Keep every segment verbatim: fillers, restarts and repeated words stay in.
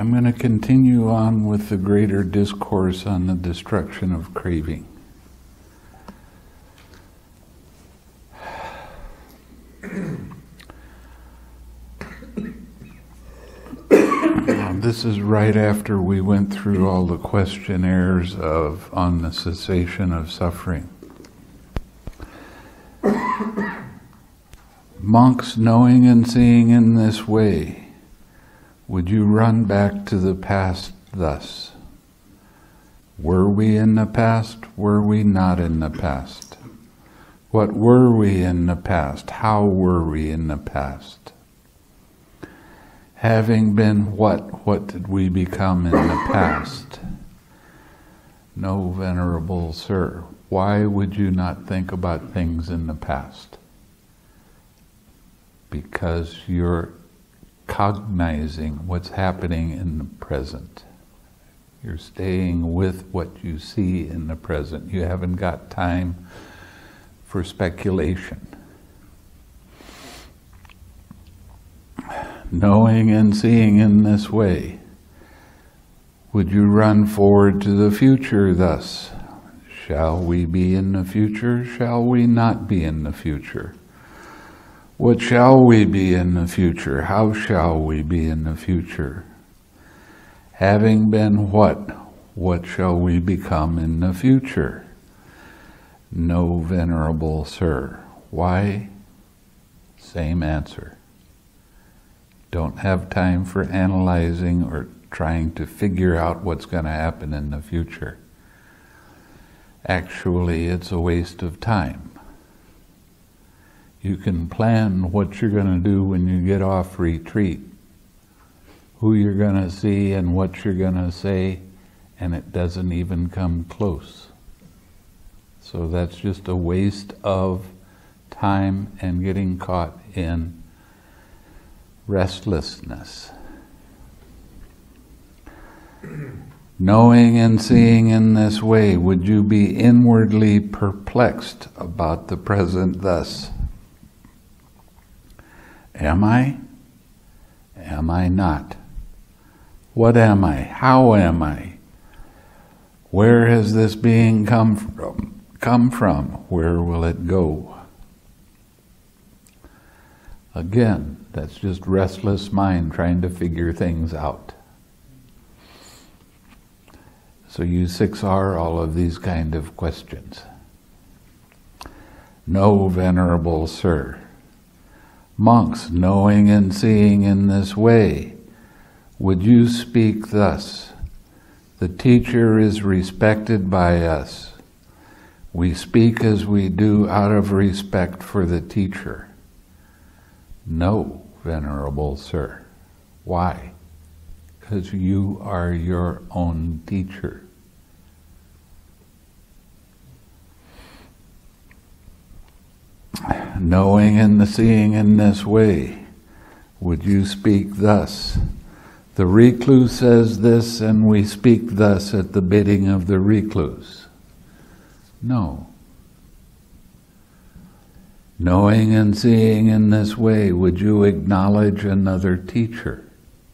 I'm going to continue on with the greater discourse on the destruction of craving. This is right after we went through all the questionnaires of on the cessation of suffering. Monks, knowing and seeing in this way, would you run back to the past thus? Were we in the past? Were we not in the past? What were we in the past? How were we in the past? Having been what? What did we become in the past? No, Venerable Sir, why would you not think about things in the past? Because you're cognizing what's happening in the present. You're staying with what you see in the present. You haven't got time for speculation. Knowing and seeing in this way, would you run forward to the future thus? Shall we be in the future? Shall we not be in the future? What shall we be in the future? How shall we be in the future? Having been what? What shall we become in the future? No, Venerable Sir. Why? Same answer. Don't have time for analyzing or trying to figure out what's going to happen in the future. Actually, it's a waste of time. You can plan what you're going to do when you get off retreat, who you're going to see and what you're going to say, and it doesn't even come close. So that's just a waste of time and getting caught in restlessness. Knowing and seeing in this way, would you be inwardly perplexed about the present thus? Am I? Am I not? What am I? How am I? Where has this being come from? Come from? Where will it go? Again, that's just restless mind trying to figure things out. So you six are all of these kind of questions. No, Venerable Sir. Monks, knowing and seeing in this way, would you speak thus? The teacher is respected by us. We speak as we do out of respect for the teacher. No, Venerable Sir. Why? Because you are your own teacher. Knowing and seeing in this way, would you speak thus? The recluse says this, and we speak thus at the bidding of the recluse. No. Knowing and seeing in this way, would you acknowledge another teacher?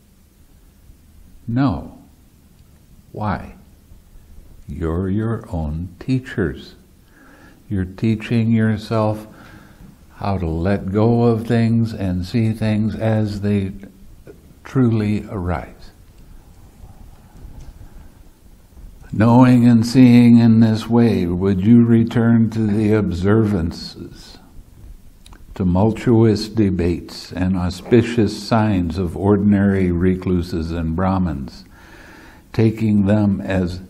No. Why? You're your own teachers. You're teaching yourself how to let go of things and see things as they truly arise. Knowing and seeing in this way, would you return to the observances, tumultuous debates, and auspicious signs of ordinary recluses and Brahmins, taking them as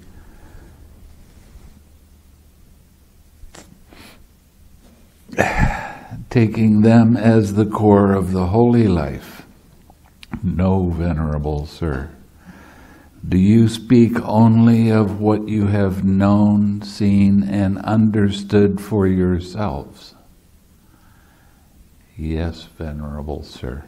taking them as the core of the holy life? No, Venerable Sir. Do you speak only of what you have known, seen, and understood for yourselves? Yes, Venerable Sir.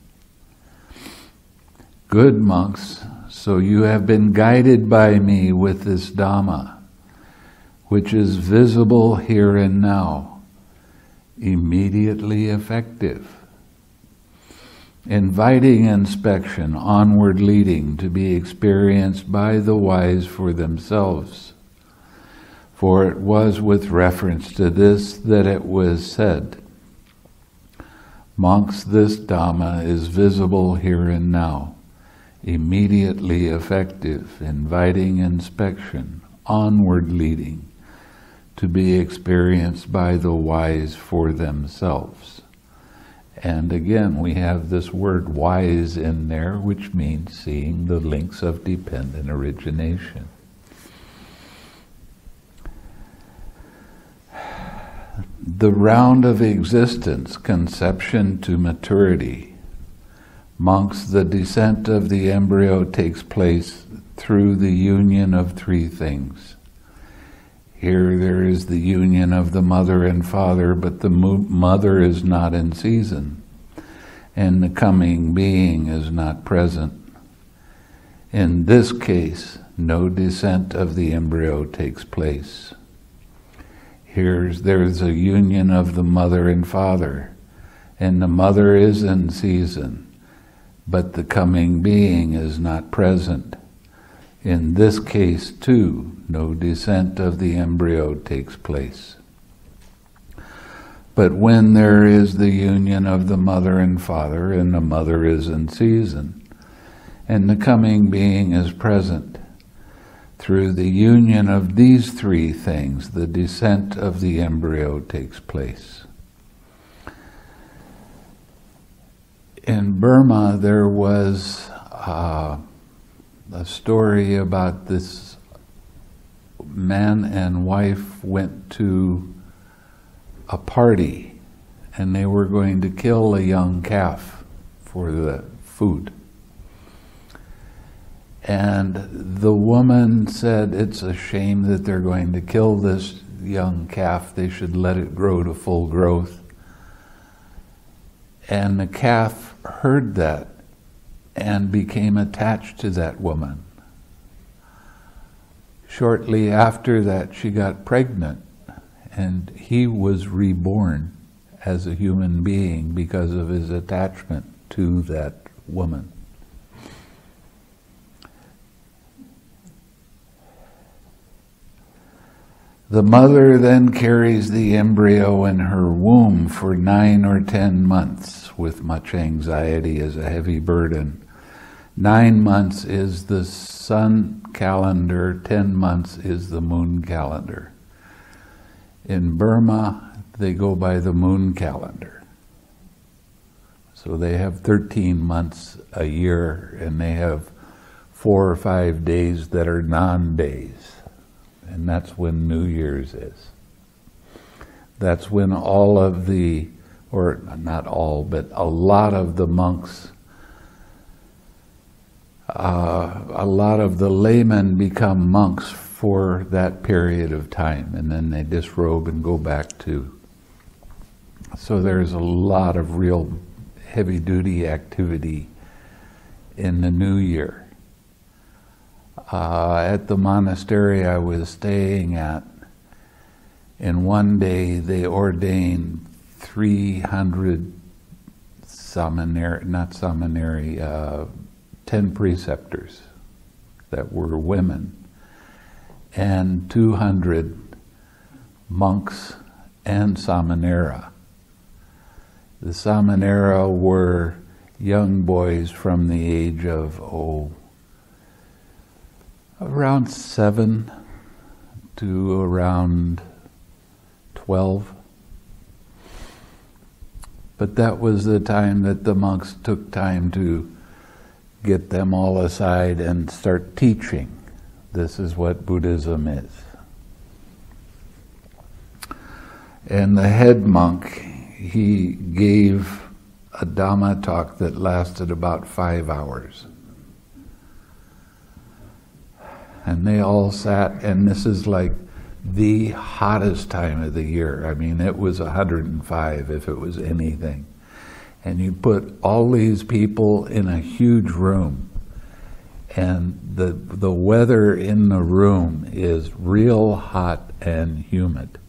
Good monks, so you have been guided by me with this Dhamma, which is visible here and now, immediately effective. inviting inspection, onward leading, to be experienced by the wise for themselves. For it was with reference to this that it was said, monks, this Dhamma is visible here and now, immediately effective, inviting inspection, onward leading, to be experienced by the wise for themselves. And again, we have this word wise in there, which means seeing the links of dependent origination. The round of existence, conception to maturity. Monks, the descent of the embryo takes place through the union of three things. Here there is the union of the mother and father, but the mo- mother is not in season, and the coming being is not present. In this case, no descent of the embryo takes place. Here there's a union of the mother and father, and the mother is in season, but the coming being is not present. In this case, too, no descent of the embryo takes place. But when there is the union of the mother and father, and the mother is in season, and the coming being is present, through the union of these three things, the descent of the embryo takes place. In Burma, there was uh, a story about this man and wife went to a party, and they were going to kill a young calf for the food. And the woman said, it's a shame that they're going to kill this young calf. They should let it grow to full growth. And the calf heard that and became attached to that woman. Shortly after that, she got pregnant, and he was reborn as a human being because of his attachment to that woman. The mother then carries the embryo in her womb for nine or ten months with much anxiety as a heavy burden. Nine months is the sun calendar, ten months is the moon calendar. In Burma, they go by the moon calendar. So they have thirteen months a year, and they have four or five days that are non-days. And that's when New Year's is. That's when all of the, or not all, but a lot of the monks, uh, a lot of the laymen become monks for that period of time, and then they disrobe and go back to. So there's a lot of real heavy-duty activity in the new year. Uh, at the monastery I was staying at, in one day they ordained three hundred seminary, not seminary, uh, ten preceptors that were women, and two hundred monks and samanera. The samanera were young boys from the age of, oh, around seven to around twelve. But that was the time that the monks took time to get them all aside and start teaching. This is what Buddhism is. And the head monk, he gave a Dhamma talk that lasted about five hours. And they all sat, and this is like the hottest time of the year. I mean, it was one hundred five if it was anything. And you put all these people in a huge room, and the the weather in the room is real hot and humid,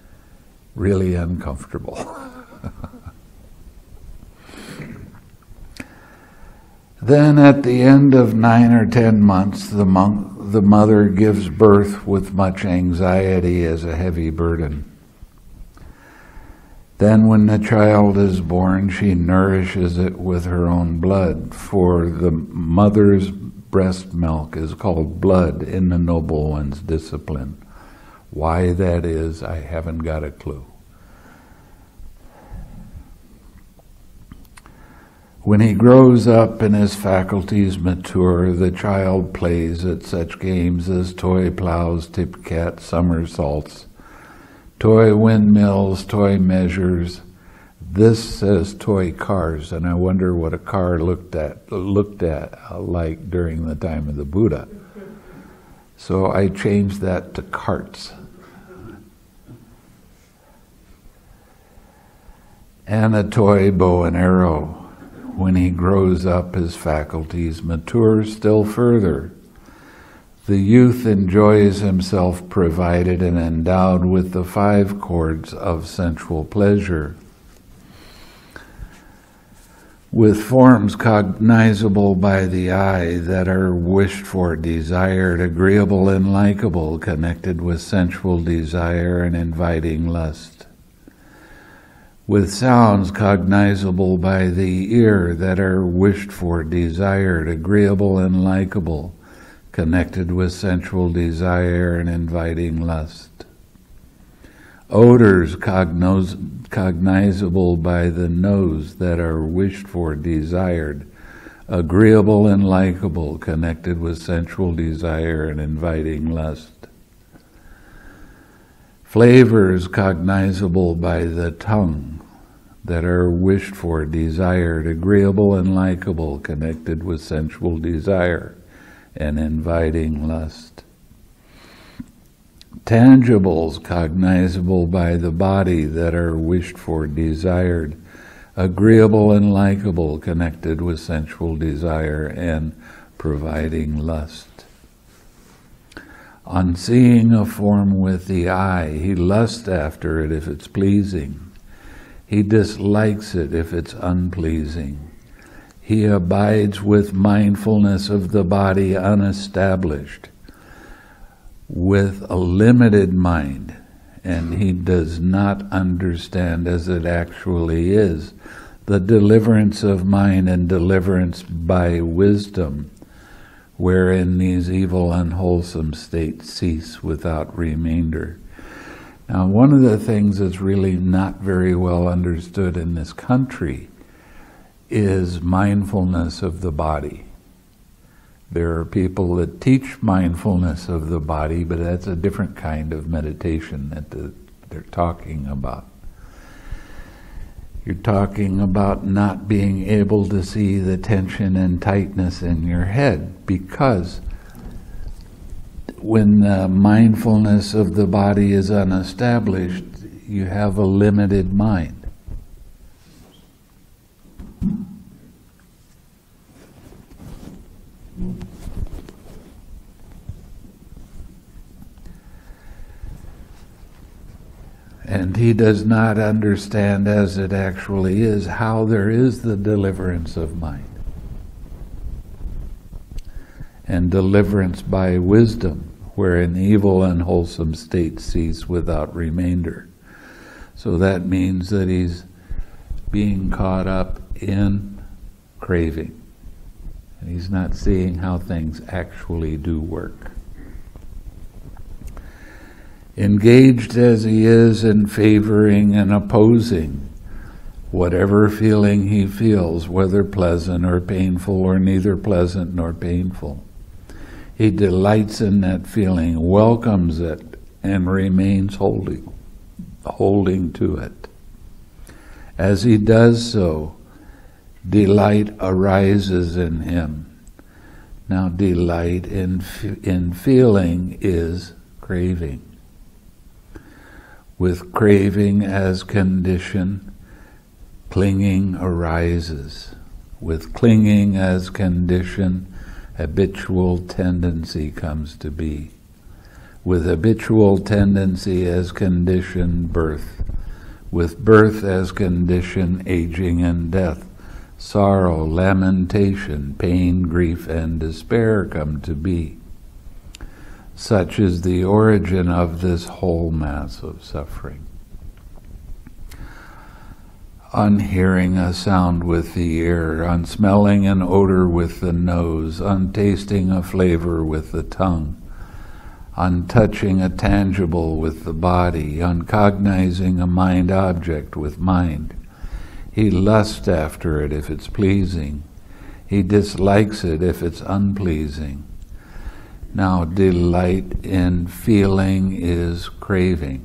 really uncomfortable. Then at the end of nine or ten months, the, monk, the mother gives birth with much anxiety as a heavy burden. Then when the child is born, she nourishes it with her own blood, for the mother's breast milk is called blood in the Noble One's discipline. Why that is, I haven't got a clue. When he grows up and his faculties mature, the child plays at such games as toy plows, tip-cat, somersaults, toy windmills, toy measures. This says toy cars, and I wonder what a car looked at looked at uh, like during the time of the Buddha. So I changed that to carts. And a toy bow and arrow. When he grows up, his faculties mature still further. The youth enjoys himself provided and endowed with the five chords of sensual pleasure, with forms cognizable by the eye that are wished for, desired, agreeable and likable, connected with sensual desire and inviting lust, with sounds cognizable by the ear that are wished for, desired, agreeable and likable, connected with sensual desire and inviting lust. Odors cognos- cognizable by the nose that are wished for, desired, agreeable and likable, connected with sensual desire and inviting lust. Flavors cognizable by the tongue that are wished for, desired, agreeable and likable, connected with sensual desire and inviting lust. Tangibles cognizable by the body that are wished for, desired, agreeable and likable, connected with sensual desire and providing lust. On seeing a form with the eye, he lusts after it if it's pleasing. He dislikes it if it's unpleasing. He abides with mindfulness of the body unestablished, with a limited mind, and he does not understand as it actually is the deliverance of mind and deliverance by wisdom, wherein these evil, unwholesome states cease without remainder. Now, one of the things that's really not very well understood in this country is mindfulness of the body. There are people that teach mindfulness of the body, but that's a different kind of meditation that the, they're talking about. You're talking about not being able to see the tension and tightness in your head, because when the mindfulness of the body is unestablished, you have a limited mind. And he does not understand as it actually is how there is the deliverance of mind. And deliverance by wisdom, wherein evil and wholesome states cease without remainder. So that means that he's being caught up in craving. And he's not seeing how things actually do work. Engaged as he is in favoring and opposing whatever feeling he feels, whether pleasant or painful or neither pleasant nor painful. He delights in that feeling, welcomes it, and remains holding, holding to it. As he does so, delight arises in him. Now, delight in, in feeling is craving. With craving as condition, clinging arises. With clinging as condition, habitual tendency comes to be. With habitual tendency as condition, birth. With birth as condition, aging and death. sorrow, lamentation, pain, grief, and despair come to be. Such is the origin of this whole mass of suffering. On hearing a sound with the ear, on smelling an odor with the nose, on tasting a flavor with the tongue, on touching a tangible with the body, on cognizing a mind object with mind. He lusts after it if it's pleasing. He dislikes it if it's unpleasing. Now, delight in feeling is craving.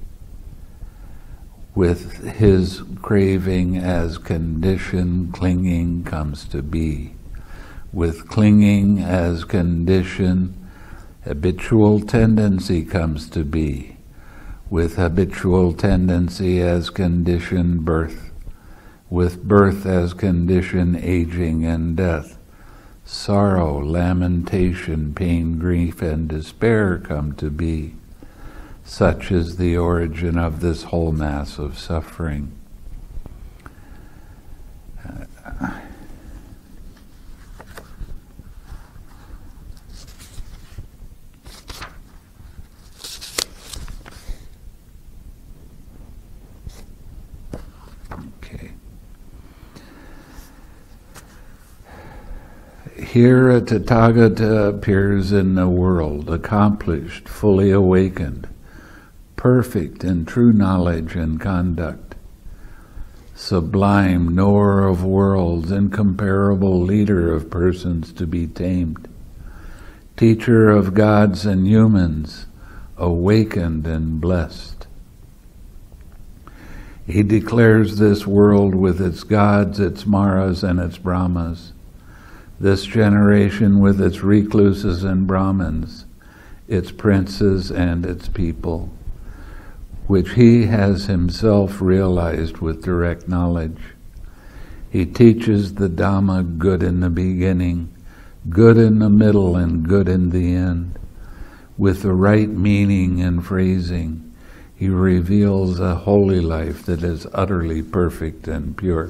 With his craving as condition, clinging comes to be. With clinging as condition, habitual tendency comes to be. With habitual tendency as condition, birth. With birth as condition, aging and death. Sorrow, lamentation, pain, grief, and despair come to be. Such is the origin of this whole mass of suffering. Okay. Here a Tathagata appears in the world, accomplished, fully awakened, perfect in true knowledge and conduct, sublime knower of worlds, incomparable leader of persons to be tamed, teacher of gods and humans, awakened and blessed. He declares this world with its gods, its maras, and its brahmas, this generation with its recluses and brahmins, its princes and its people, which he has himself realized with direct knowledge. He teaches the Dhamma good in the beginning, good in the middle, and good in the end. With the right meaning and phrasing, he reveals a holy life that is utterly perfect and pure.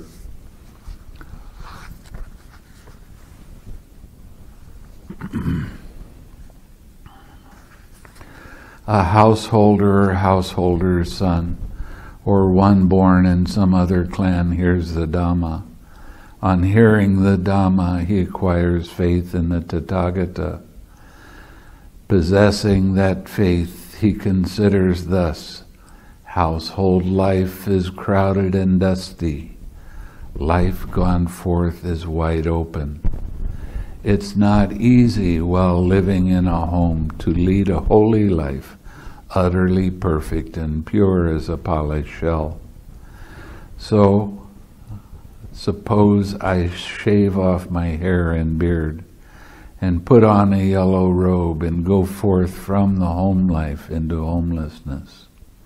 A householder or householder's son, or one born in some other clan, hears the Dhamma. On hearing the Dhamma, he acquires faith in the Tathagata. Possessing that faith, he considers thus: household life is crowded and dusty. Life gone forth is wide open. It's not easy while living in a home to lead a holy life, utterly perfect and pure as a polished shell. So, suppose I shave off my hair and beard, and put on a yellow robe, and go forth from the home life into homelessness.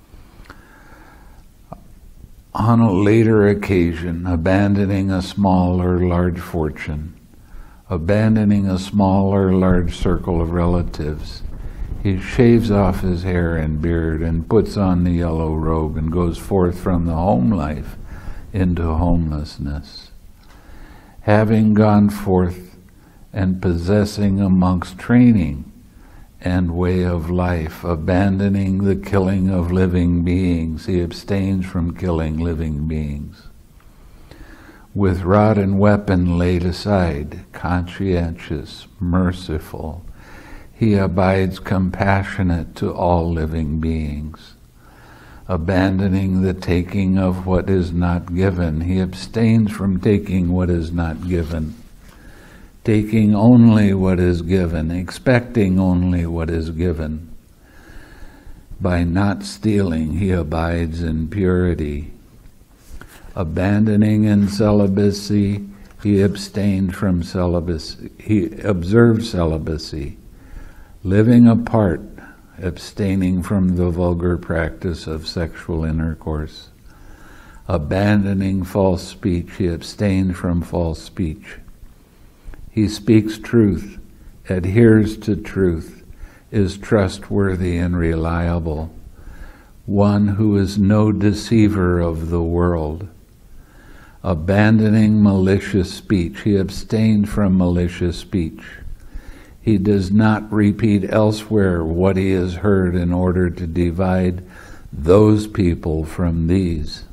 On a later occasion, abandoning a small or large fortune, abandoning a small or large circle of relatives, he shaves off his hair and beard and puts on the yellow robe and goes forth from the home life into homelessness. Having gone forth and possessing amongst training and way of life, abandoning the killing of living beings, he abstains from killing living beings. With rod and weapon laid aside, conscientious, merciful, he abides compassionate to all living beings. Abandoning the taking of what is not given, he abstains from taking what is not given, taking only what is given, expecting only what is given. By not stealing, he abides in purity. Abandoning in celibacy, he abstained from celibacy. He observed celibacy, living apart, abstaining from the vulgar practice of sexual intercourse. Abandoning false speech, he abstained from false speech. He speaks truth, adheres to truth, is trustworthy and reliable, one who is no deceiver of the world. Abandoning malicious speech, he abstained from malicious speech. He does not repeat elsewhere what he has heard in order to divide those people from these.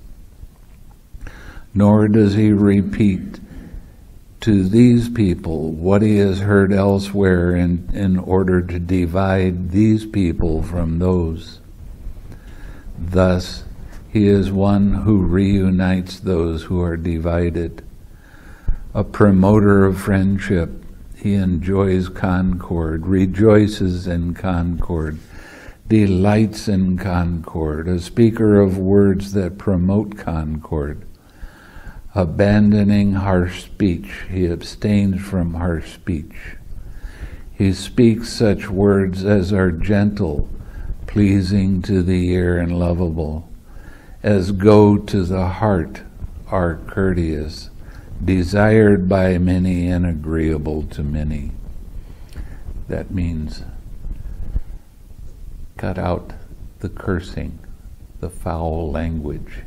Nor does he repeat to these people what he has heard elsewhere in, in order to divide these people from those. Thus, he is one who reunites those who are divided. A promoter of friendship, he enjoys concord, rejoices in concord, delights in concord, a speaker of words that promote concord. Abandoning harsh speech, he abstains from harsh speech. He speaks such words as are gentle, pleasing to the ear and lovable, as go to the heart, are courteous, desired by many and agreeable to many. That means cut out the cursing, the foul language.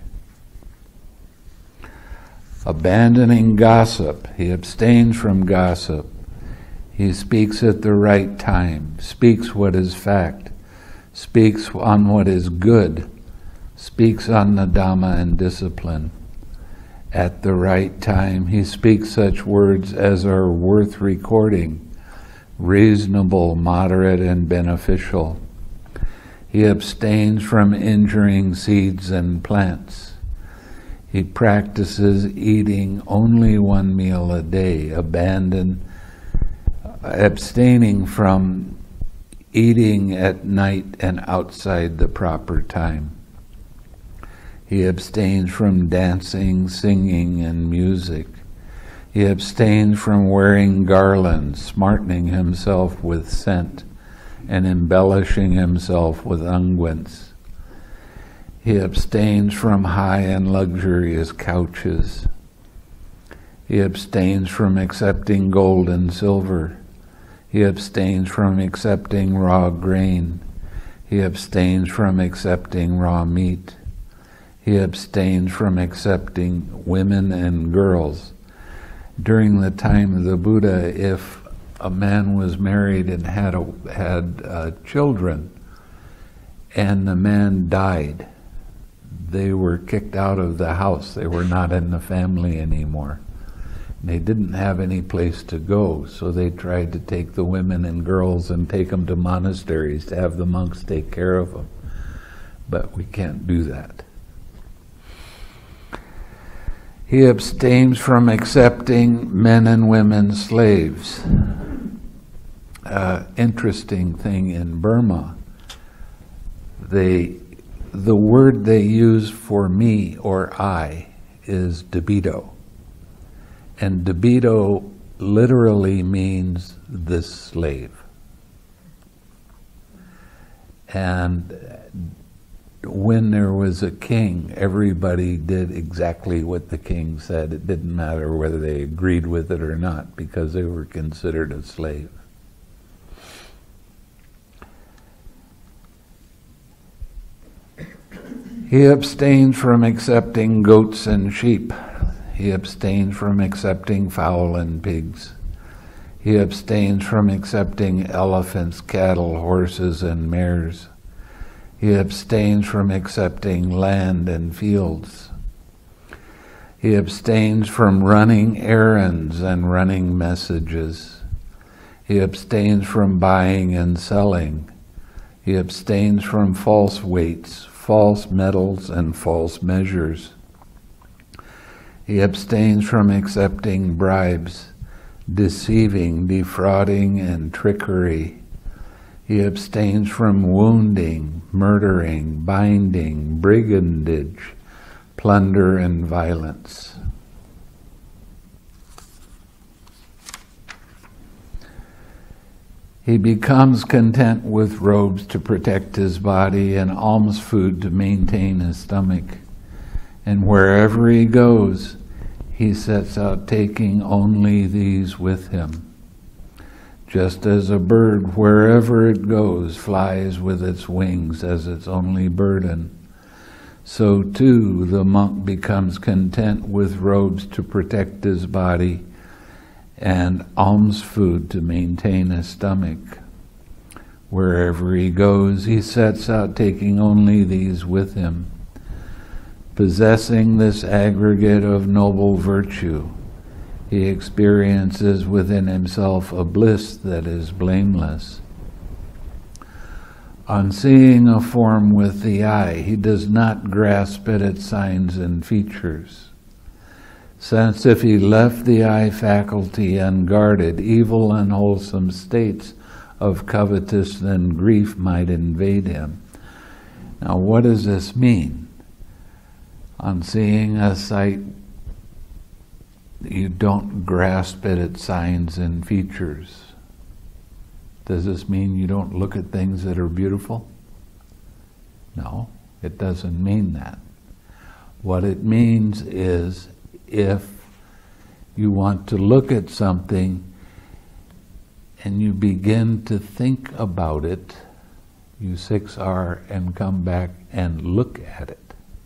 Abandoning gossip, he abstains from gossip. He speaks at the right time, speaks what is fact, speaks on what is good, speaks on the Dhamma and discipline. At the right time, he speaks such words as are worth recording, reasonable, moderate, and beneficial. He abstains from injuring seeds and plants. He practices eating only one meal a day, abandon, abstaining from eating at night and outside the proper time. He abstains from dancing, singing, and music. He abstains from wearing garlands, smartening himself with scent, and embellishing himself with unguents. He abstains from high and luxurious couches. He abstains from accepting gold and silver. He abstains from accepting raw grain. He abstains from accepting raw meat. He abstains from accepting women and girls. During the time of the Buddha, if a man was married and had a, had uh, children, and the man died, they were kicked out of the house. They were not in the family anymore. They didn't have any place to go, so they tried to take the women and girls and take them to monasteries to have the monks take care of them. But we can't do that. He abstains from accepting men and women slaves. Uh, interesting thing in Burma, they, the word they use for me or I is debido. And debido literally means this slave. And when there was a king, everybody did exactly what the king said. It didn't matter whether they agreed with it or not, because they were considered a slave. He abstained from accepting goats and sheep. He abstained from accepting fowl and pigs. He abstained from accepting elephants, cattle, horses, and mares. He abstains from accepting land and fields. He abstains from running errands and running messages. He abstains from buying and selling. He abstains from false weights, false metals, and false measures. He abstains from accepting bribes, deceiving, defrauding, and trickery. He abstains from wounding, murdering, binding, brigandage, plunder, and violence. He becomes content with robes to protect his body and alms food to maintain his stomach. And wherever he goes, he sets out taking only these with him. Just as a bird, wherever it goes, flies with its wings as its only burden, so too the monk becomes content with robes to protect his body and alms food to maintain his stomach. Wherever he goes, he sets out taking only these with him. Possessing this aggregate of noble virtue, he experiences within himself a bliss that is blameless. On seeing a form with the eye, he does not grasp at its signs and features, since if he left the eye faculty unguarded, evil and unwholesome states of covetousness and grief might invade him. Now, what does this mean? On seeing a sight, you don't grasp at its signs and features. Does this mean you don't look at things that are beautiful? No, it doesn't mean that. What it means is, if you want to look at something and you begin to think about it, you six R and come back and look at it.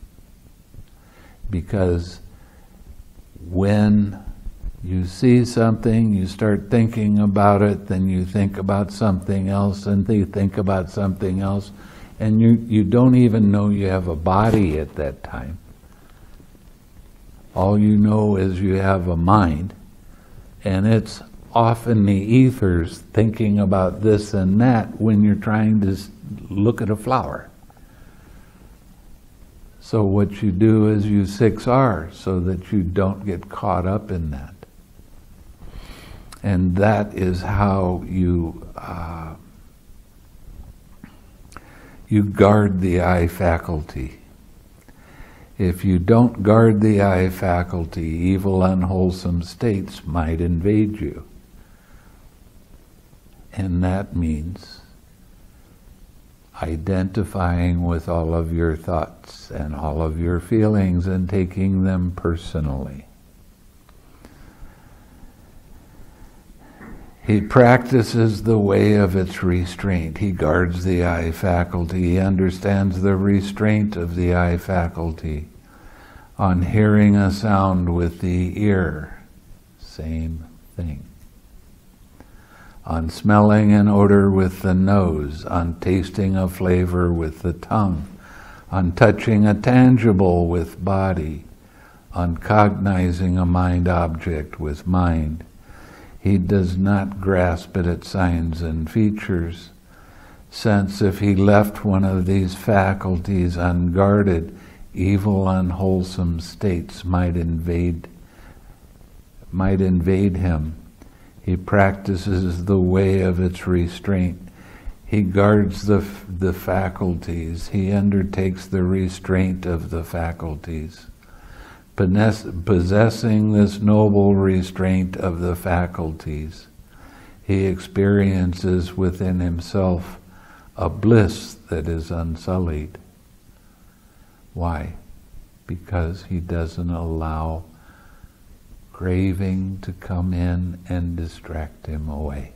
Because when you see something, you start thinking about it, then you think about something else, and you think about something else, and you, you don't even know you have a body at that time. All you know is you have a mind, and it's off in the ethers thinking about this and that when you're trying to look at a flower. So what you do is you six R so that you don't get caught up in that. And that is how you uh, you guard the eye faculty. If you don't guard the eye faculty, evil, unwholesome states might invade you. And that means identifying with all of your thoughts and all of your feelings and taking them personally. He practices the way of its restraint. He guards the eye faculty. He understands the restraint of the eye faculty. On hearing a sound with the ear, same thing. On smelling an odor with the nose, on tasting a flavor with the tongue, on touching a tangible with body, on cognizing a mind object with mind. He does not grasp at its signs and features, since if he left one of these faculties unguarded, evil, unwholesome states might invade, might invade him. He practices the way of its restraint. He guards the, the faculties. He undertakes the restraint of the faculties. Possessing this noble restraint of the faculties, he experiences within himself a bliss that is unsullied. Why? Because he doesn't allow craving to come in and distract him away.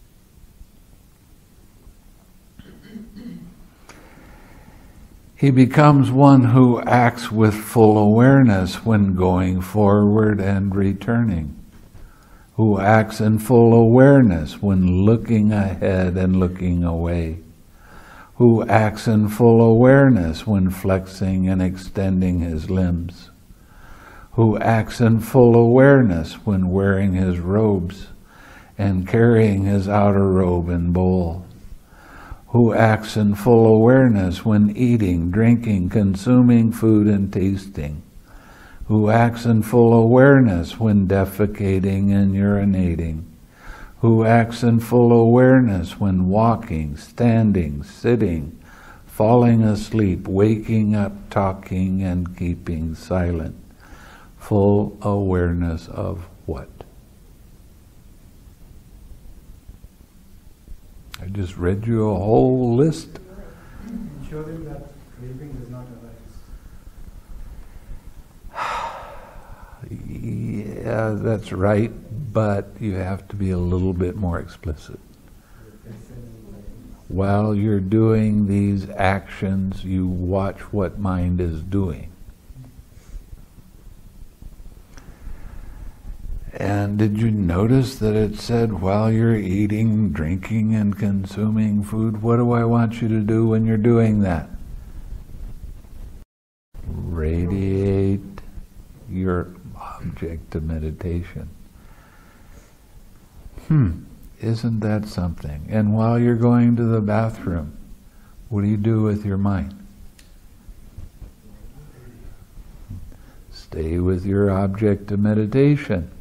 He becomes one who acts with full awareness when going forward and returning, who acts in full awareness when looking ahead and looking away, who acts in full awareness when flexing and extending his limbs, who acts in full awareness when wearing his robes and carrying his outer robe and bowl, who acts in full awareness when eating, drinking, consuming food and tasting, who acts in full awareness when defecating and urinating, who acts in full awareness when walking, standing, sitting, falling asleep, waking up, talking, and keeping silent. Full awareness of what? I just read you a whole list. Ensuring that craving does not arise. Yeah, that's right, but you have to be a little bit more explicit. While you're doing these actions, you watch what mind is doing. And did you notice that it said, while you're eating, drinking, and consuming food, what do I want you to do when you're doing that? Radiate your object of meditation. Hmm, isn't that something? And while you're going to the bathroom, what do you do with your mind? Stay with your object of meditation.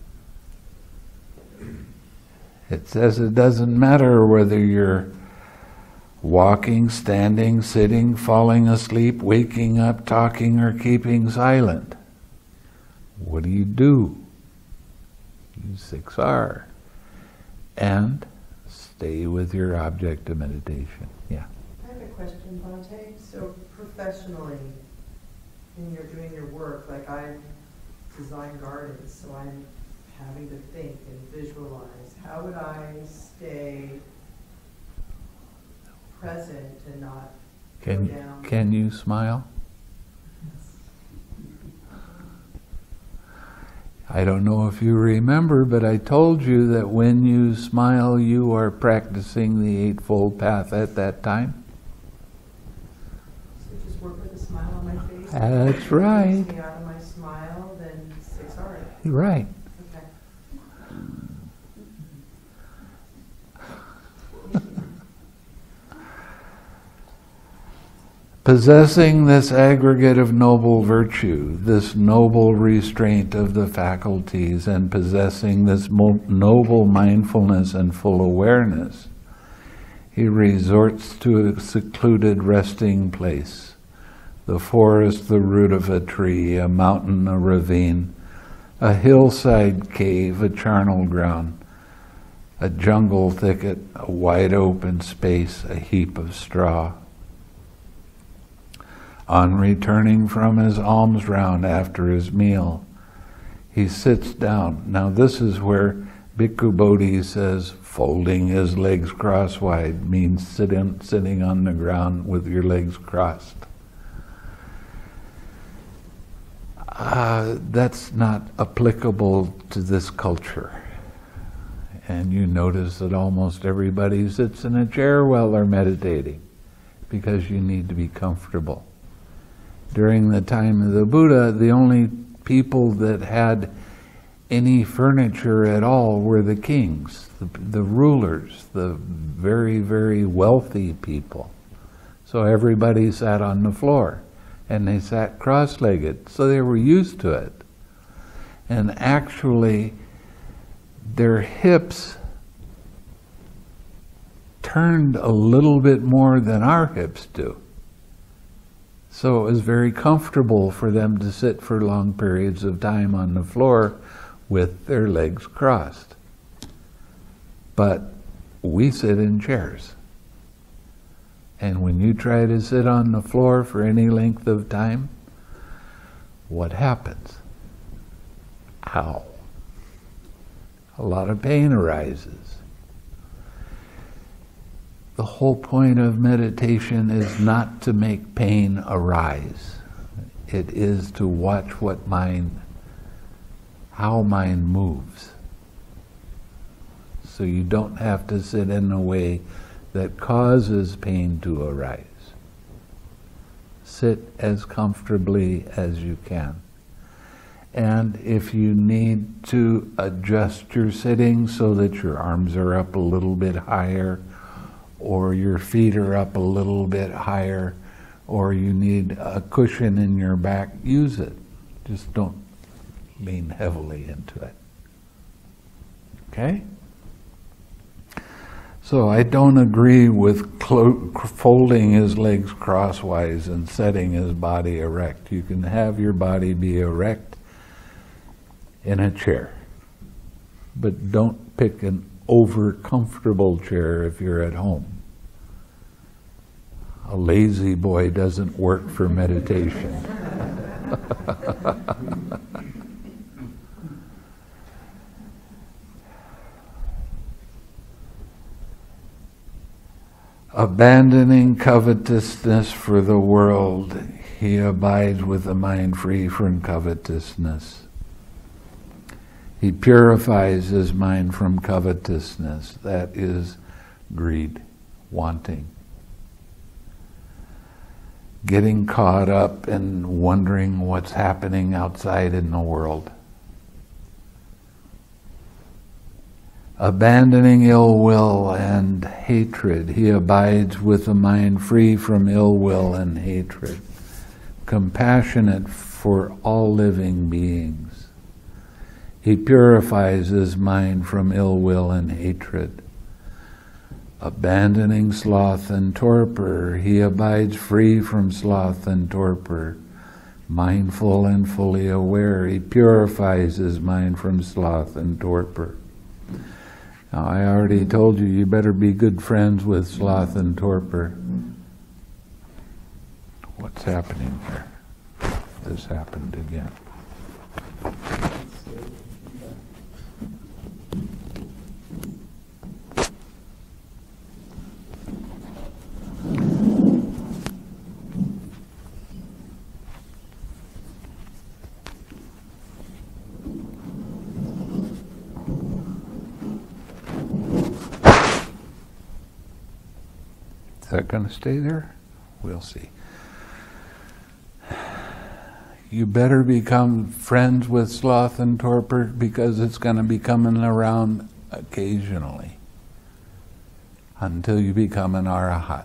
It says it doesn't matter whether you're walking, standing, sitting, falling asleep, waking up, talking, or keeping silent. What do you do? Use six R. And stay with your object of meditation. Yeah. I have a question, Bhante. So professionally, when you're doing your work, like I design gardens, so I'm having to think and visualize. How would I stay present and not Can, go down? can you smile? I don't know if you remember, but I told you that when you smile, you are practicing the Eightfold Path at that time. So just work with a smile on my face? That's If it right. takes me out of my smile, then six R. Right. Okay. Possessing this aggregate of noble virtue, this noble restraint of the faculties, and possessing this mo- noble mindfulness and full awareness, he resorts to a secluded resting place, the forest, the root of a tree, a mountain, a ravine, a hillside cave, a charnel ground, a jungle thicket, a wide open space, a heap of straw. On returning from his alms round after his meal, he sits down. Now this is where Bhikkhu Bodhi says, folding his legs crosswise means sitting, sitting on the ground with your legs crossed. Uh, that's not applicable to this culture. And you notice that almost everybody sits in a chair while they're meditating, because you need to be comfortable. During the time of the Buddha, the only people that had any furniture at all were the kings, the, the rulers, the very, very wealthy people. So everybody sat on the floor, and they sat cross-legged, so they were used to it. And actually, their hips turned a little bit more than our hips do. So it was very comfortable for them to sit for long periods of time on the floor with their legs crossed. But we sit in chairs. And when you try to sit on the floor for any length of time, what happens? Ow. A lot of pain arises. The whole point of meditation is not to make pain arise. It is to watch what mind, how mind moves. So you don't have to sit in a way that causes pain to arise. Sit as comfortably as you can. And if you need to adjust your sitting so that your arms are up a little bit higher, or your feet are up a little bit higher, or you need a cushion in your back, use it. Just don't lean heavily into it. Okay? So I don't agree with clo- folding his legs crosswise and setting his body erect. You can have your body be erect in a chair, but don't pick an over comfortable chair if you're at home. A lazy boy doesn't work for meditation. Abandoning covetousness for the world, he abides with a mind free from covetousness. He purifies his mind from covetousness. That is greed, wanting. Getting caught up and wondering what's happening outside in the world. Abandoning ill will and hatred, he abides with a mind free from ill will and hatred. Compassionate for all living beings. He purifies his mind from ill will and hatred. Abandoning sloth and torpor, he abides free from sloth and torpor. Mindful and fully aware, he purifies his mind from sloth and torpor. Now, I already told you, you better be good friends with sloth and torpor. What's happening here? This happened again. Is that going to stay there? We'll see. You better become friends with sloth and torpor because it's going to be coming around occasionally until you become an arahat.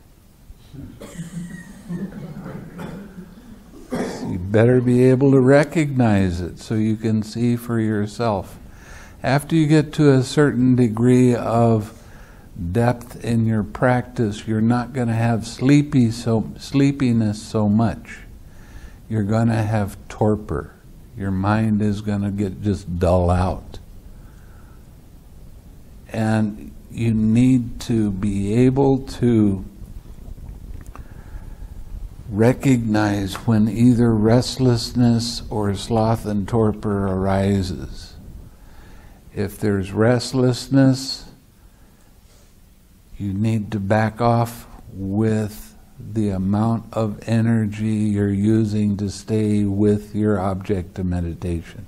You better be able to recognize it so you can see for yourself. After you get to a certain degree of depth in your practice, you're not going to have sleepy so sleepiness so much. You're going to have torpor. Your mind is going to get just dull out. And you need to be able to recognize when either restlessness or sloth and torpor arises. If there's restlessness, you need to back off with the amount of energy you're using to stay with your object of meditation.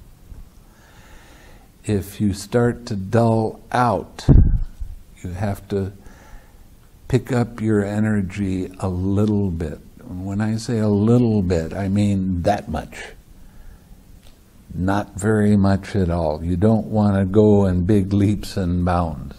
If you start to dull out, you have to pick up your energy a little bit. When I say a little bit, I mean that much. Not very much at all. You don't want to go in big leaps and bounds.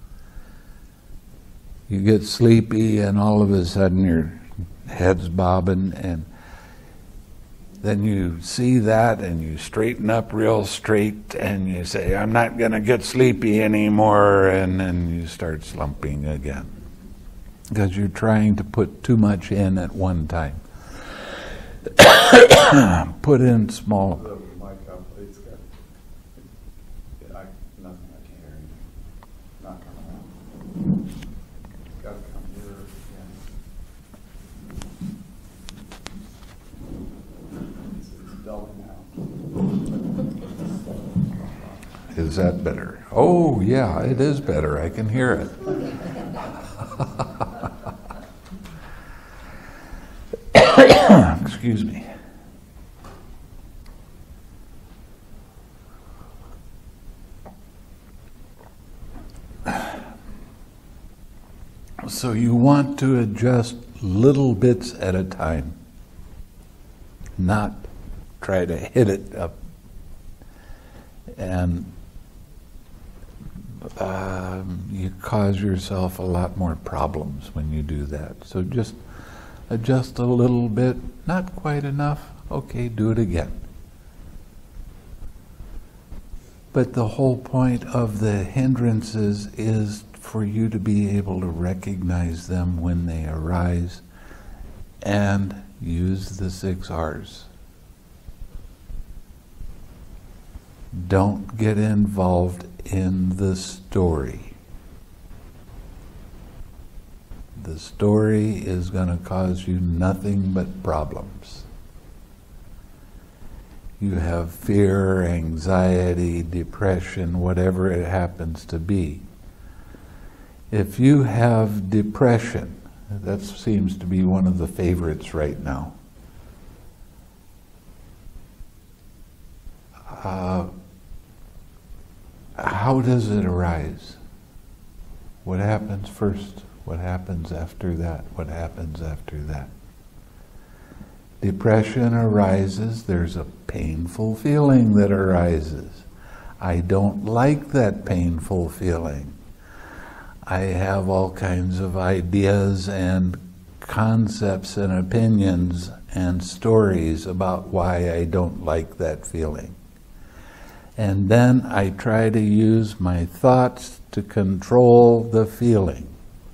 You get sleepy and all of a sudden your head's bobbing, and then you see that and you straighten up real straight and you say, I'm not going to get sleepy anymore, and then you start slumping again because you're trying to put too much in at one time. Put in small. Is that better? Oh, yeah, it is better. I can hear it. Excuse me. So you want to adjust little bits at a time, not try to hit it up. And um, you cause yourself a lot more problems when you do that. So just adjust a little bit, not quite enough, okay, do it again. But the whole point of the hindrances is for you to be able to recognize them when they arise and use the six R's. Don't get involved in the story. The story is going to cause you nothing but problems. You have fear, anxiety, depression, whatever it happens to be. If you have depression, that seems to be one of the favorites right now. Uh, how does it arise? What happens first? What happens after that? What happens after that? Depression arises, there's a painful feeling that arises. I don't like that painful feeling. I have all kinds of ideas and concepts and opinions and stories about why I don't like that feeling. And then I try to use my thoughts to control the feeling.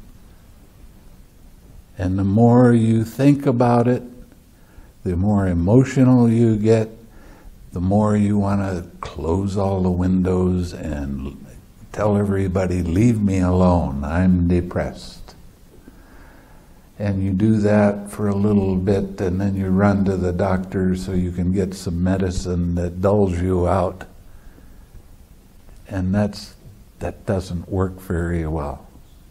And the more you think about it, the more emotional you get, the more you want to close all the windows and tell everybody, leave me alone, I'm depressed. And you do that for a little bit, and then you run to the doctor so you can get some medicine that dulls you out. And that's that doesn't work very well.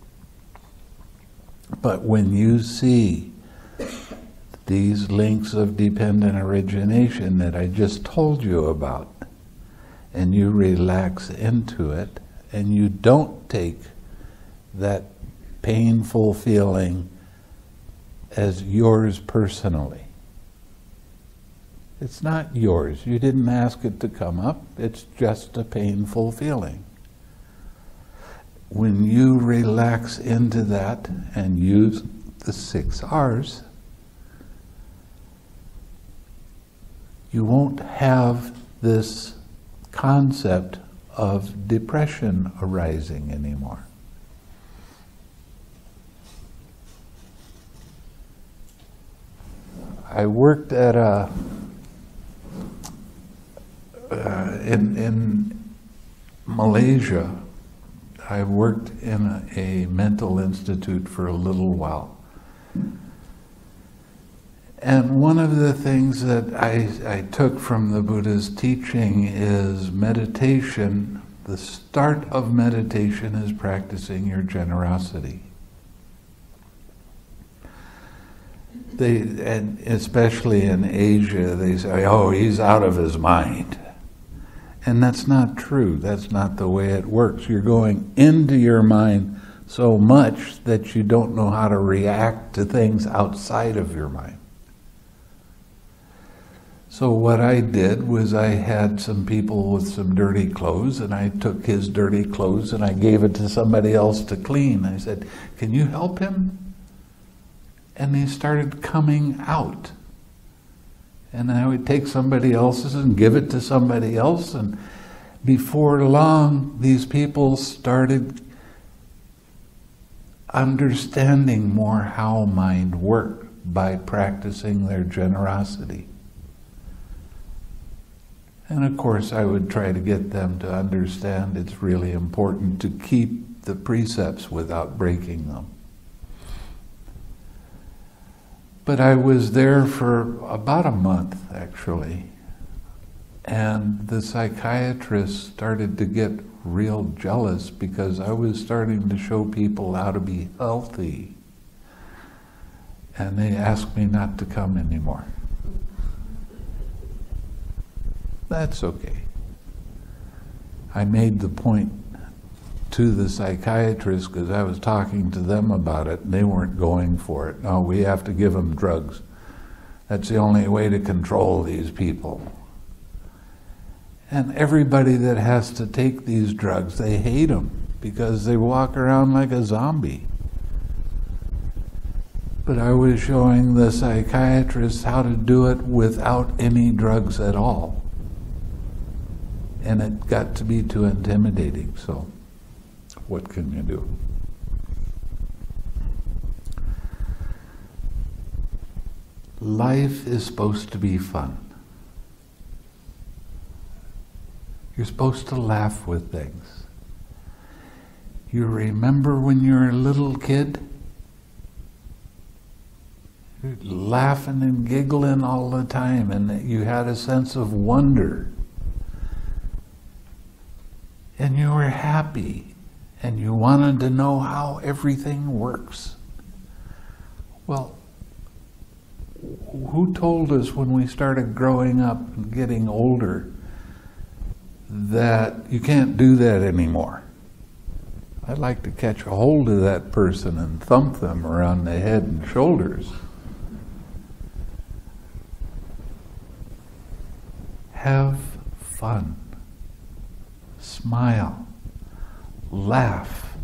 But when you see these links of dependent origination that I just told you about, and you relax into it, and you don't take that painful feeling as yours personally. It's not yours. You didn't ask it to come up. It's just a painful feeling. When you relax into that and use the six R's, you won't have this concept of depression arising anymore. I worked at a uh, in in Malaysia. I worked in a, a mental institute for a little while. And one of the things that I, I took from the Buddha's teaching is meditation. The start of meditation is practicing your generosity. They, and especially in Asia, they say, oh, he's out of his mind. And that's not true. That's not the way it works. You're going into your mind so much that you don't know how to react to things outside of your mind. So what I did was I had some people with some dirty clothes, and I took his dirty clothes and I gave it to somebody else to clean. I said, can you help him? And he started coming out. And I would take somebody else's and give it to somebody else, and before long these people started understanding more how mind worked by practicing their generosity. And of course I would try to get them to understand it's really important to keep the precepts without breaking them. But I was there for about a month, actually, and the psychiatrist started to get real jealous because I was starting to show people how to be healthy, and they asked me not to come anymore. That's okay. I made the point to the psychiatrist because I was talking to them about it and they weren't going for it. No, we have to give them drugs. That's the only way to control these people. And everybody that has to take these drugs, they hate them because they walk around like a zombie. But I was showing the psychiatrist how to do it without any drugs at all. And it got to be too intimidating, so what can you do? Life is supposed to be fun. You're supposed to laugh with things. You remember when you were a little kid? You're laughing and giggling all the time, and you had a sense of wonder. And you were happy. and you wanted to know how everything works. Well, who told us when we started growing up and getting older that you can't do that anymore? I'd like to catch a hold of that person and thump them around the head and shoulders. Have fun. Smile. Laugh.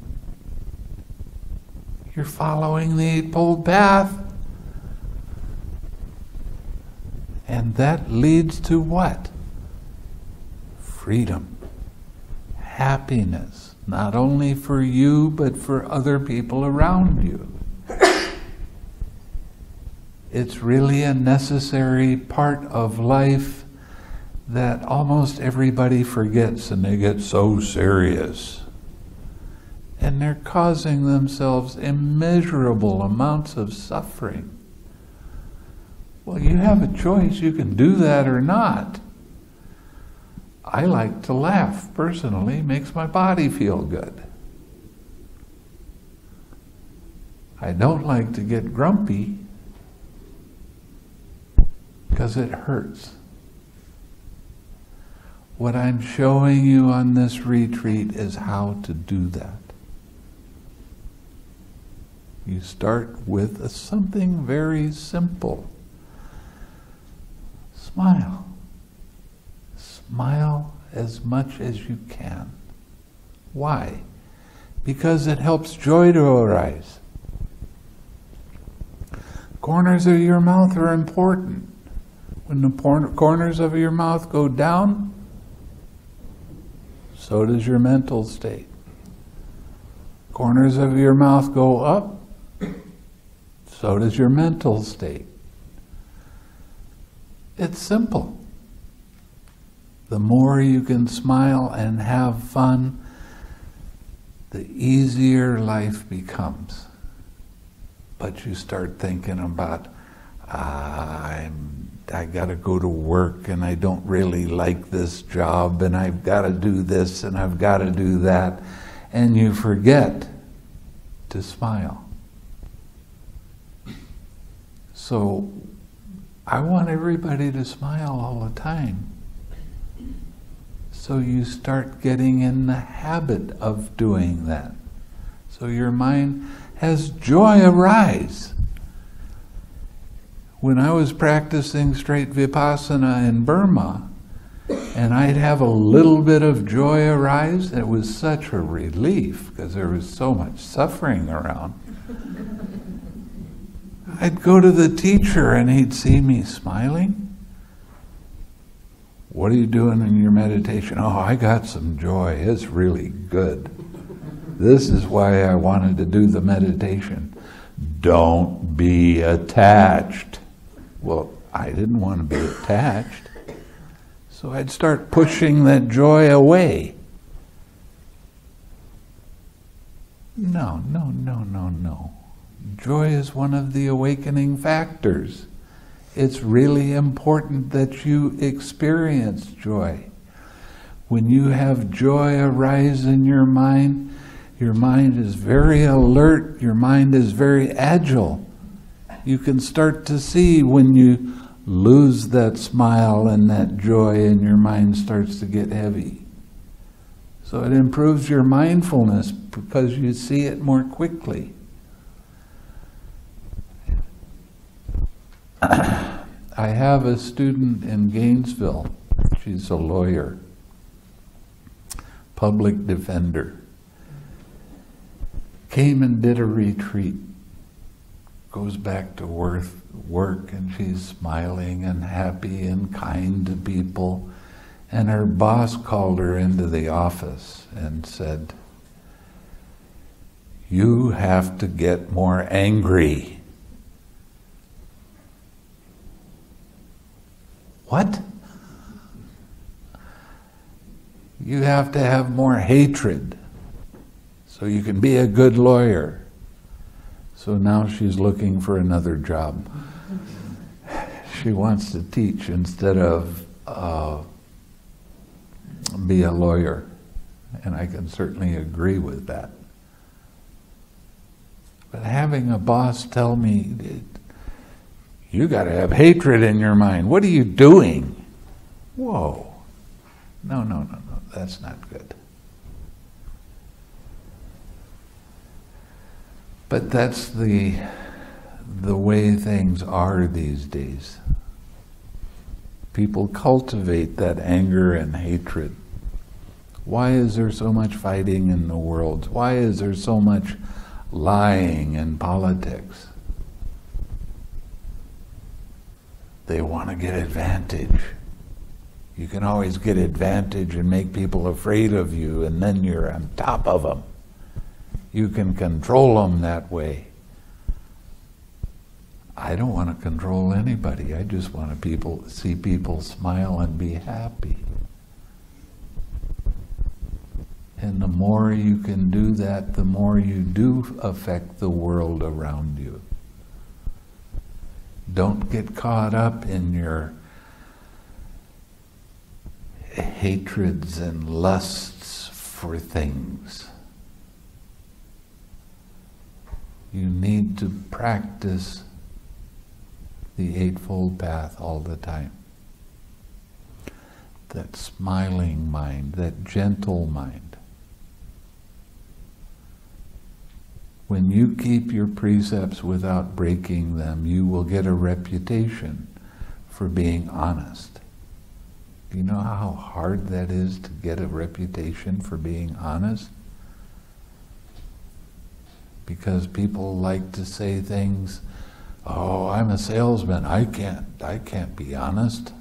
You're following the Eightfold Path. And that leads to what? Freedom. Happiness. Not only for you, but for other people around you. It's really a necessary part of life that almost everybody forgets, and they get so serious. And they're causing themselves immeasurable amounts of suffering. Well, you have a choice. You can do that or not. I like to laugh, personally. It makes my body feel good. I don't like to get grumpy because it hurts. What I'm showing you on this retreat is how to do that. You start with a, something very simple. Smile. Smile as much as you can. Why? Because it helps joy to arise. Corners of your mouth are important. When the corners of your mouth go down, so does your mental state. Corners of your mouth go up, so does your mental state. It's simple. The more you can smile and have fun, the easier life becomes. But you start thinking about, ah, I'm I got to go to work and I don't really like this job and I've got to do this and I've got to do that, and you forget to smile. So I want everybody to smile all the time. So you start getting in the habit of doing that. So your mind has joy arise. When I was practicing straight Vipassana in Burma, and I'd have a little bit of joy arise, it was such a relief because there was so much suffering around. I'd go to the teacher and he'd see me smiling. What are you doing in your meditation? Oh, I got some joy. It's really good. This is why I wanted to do the meditation. Don't be attached. Well, I didn't want to be attached. So I'd start pushing that joy away. No, no, no, no, no. Joy is one of the awakening factors. It's really important that you experience joy. When you have joy arise in your mind, your mind is very alert, your mind is very agile. You can start to see when you lose that smile and that joy and your mind starts to get heavy. So it improves your mindfulness because you see it more quickly. I have a student in Gainesville. She's a lawyer, public defender. Came and did a retreat. Goes back to work, work and she's smiling and happy and kind to people. And her boss called her into the office and said, "You have to get more angry." What? You have to have more hatred so you can be a good lawyer. So now she's looking for another job. She wants to teach instead of uh, be a lawyer. And I can certainly agree with that. But having a boss tell me, you got to have hatred in your mind. What are you doing? Whoa. No, no, no, no. That's not good. But that's the the way things are these days. People cultivate that anger and hatred. Why is there so much fighting in the world? Why is there so much lying in politics? They want to get advantage. You can always get advantage and make people afraid of you, and then you're on top of them. You can control them that way. I don't want to control anybody. I just want to people see people smile and be happy. And the more you can do that, the more you do affect the world around you. Don't get caught up in your hatreds and lusts for things. You need to practice the Eightfold Path all the time. That smiling mind, that gentle mind. When you keep your precepts without breaking them, you will get a reputation for being honest. Do you know how hard that is to get a reputation for being honest? Because people like to say things, oh, I'm a salesman, I can't, I can't be honest.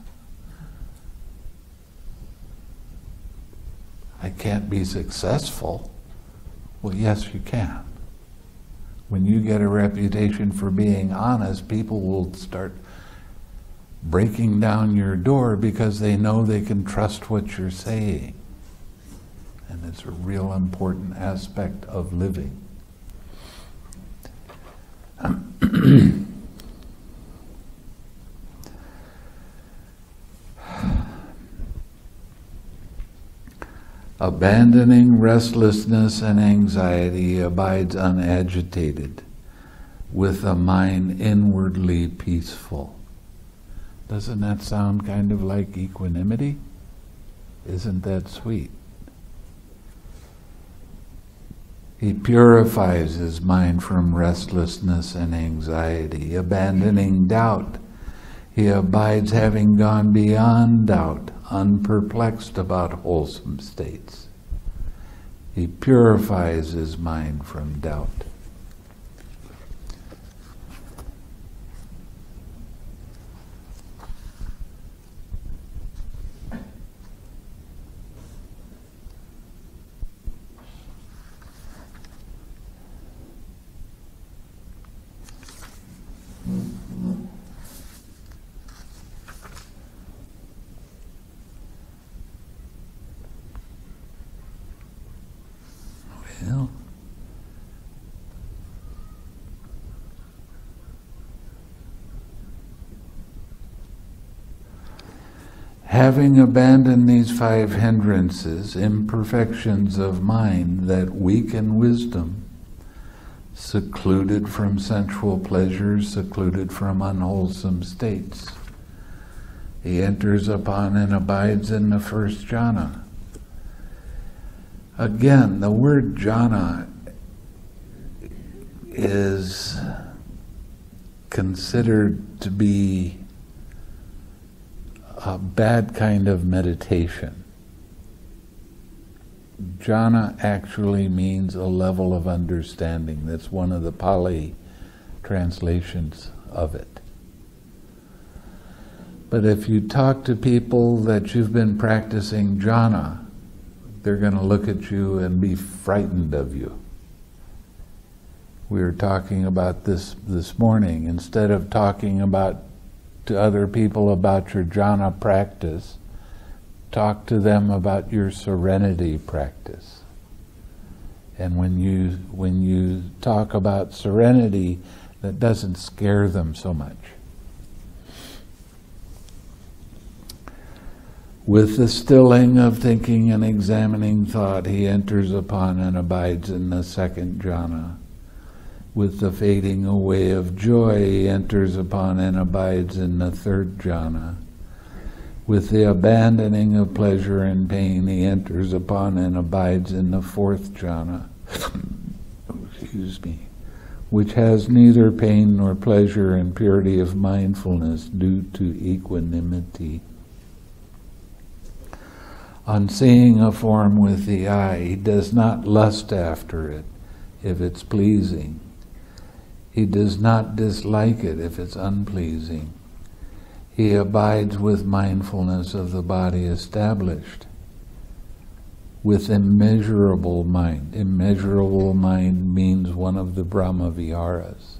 I can't be successful. Well, yes, you can. When you get a reputation for being honest, people will start breaking down your door because they know they can trust what you're saying. And it's a real important aspect of living. Abandoning restlessness and anxiety, abides unagitated, with a mind inwardly peaceful. Doesn't that sound kind of like equanimity? Isn't that sweet? He purifies his mind from restlessness and anxiety, abandoning doubt. He abides having gone beyond doubt, unperplexed about wholesome states. He purifies his mind from doubt. Well, having abandoned these five hindrances, imperfections of mind that weaken wisdom, secluded from sensual pleasures, secluded from unwholesome states, he enters upon and abides in the first jhana. Again, the word jhana is considered to be a bad kind of meditation. Jhana actually means a level of understanding. That's one of the Pali translations of it. But if you talk to people that you've been practicing jhana, they're going to look at you and be frightened of you. We were talking about this this morning. Instead of talking about to other people about your jhana practice, talk to them about your serenity practice. And when you when you talk about serenity, that doesn't scare them so much. With the stilling of thinking and examining thought, he enters upon and abides in the second jhana. With the fading away of joy, he enters upon and abides in the third jhana. With the abandoning of pleasure and pain, he enters upon and abides in the fourth jhana. Excuse me. Which has neither pain nor pleasure and purity of mindfulness due to equanimity. On seeing a form with the eye, he does not lust after it if it's pleasing. He does not dislike it if it's unpleasing. He abides with mindfulness of the body established, with immeasurable mind. Immeasurable mind means one of the Brahma Viharas.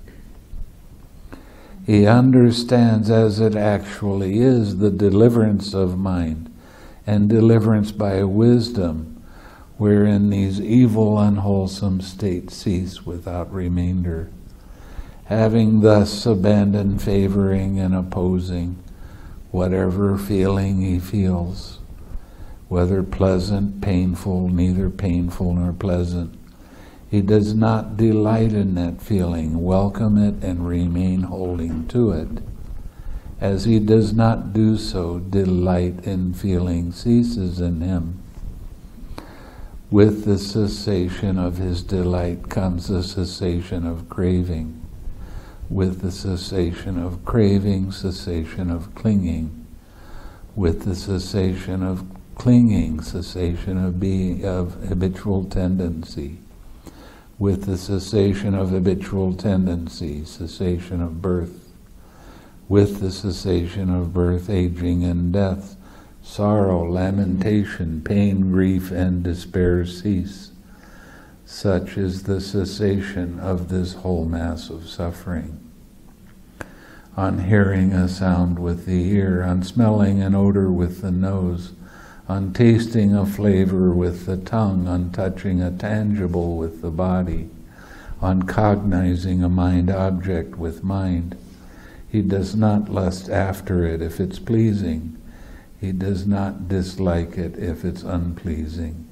He understands as it actually is the deliverance of mind, and deliverance by wisdom, wherein these evil, unwholesome states cease without remainder. Having thus abandoned favoring and opposing whatever feeling he feels, whether pleasant, painful, neither painful nor pleasant, he does not delight in that feeling, welcome it, and remain holding to it. As he does not do so, delight in feeling ceases in him. With the cessation of his delight comes the cessation of craving. With the cessation of craving, cessation of clinging. With the cessation of clinging, cessation of being, of habitual tendency. With the cessation of habitual tendency, cessation of birth. With the cessation of birth, aging, and death, sorrow, lamentation, pain, grief, and despair cease. Such is the cessation of this whole mass of suffering. On hearing a sound with the ear, on smelling an odor with the nose, on tasting a flavor with the tongue, on touching a tangible with the body, on cognizing a mind object with mind, he does not lust after it if it's pleasing. He does not dislike it if it's unpleasing.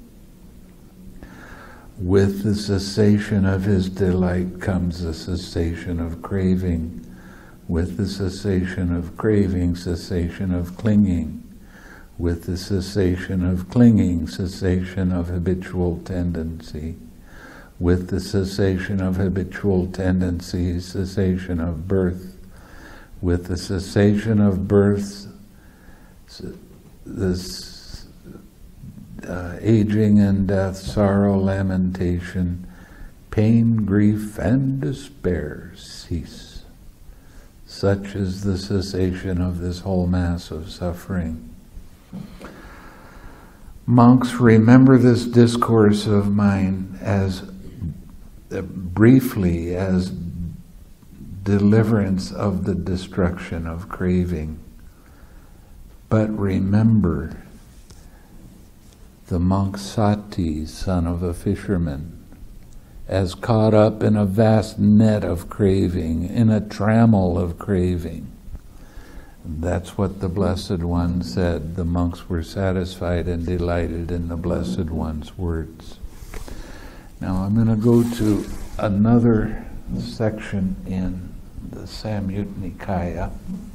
With the cessation of his delight comes the cessation of craving. With the cessation of craving, cessation of clinging. With the cessation of clinging, cessation of habitual tendency. With the cessation of habitual tendency, cessation of birth. With the cessation of birth, this uh, aging and death, sorrow, lamentation, pain, grief, and despair cease. Such is the cessation of this whole mass of suffering. Monks, remember this discourse of mine as uh, briefly as deliverance of the destruction of craving. But remember, the monk Sati, son of a fisherman, as caught up in a vast net of craving, in a trammel of craving. That's what the Blessed One said. The monks were satisfied and delighted in the Blessed One's words. Now I'm going to go to another section in the Samyutta Nikaya.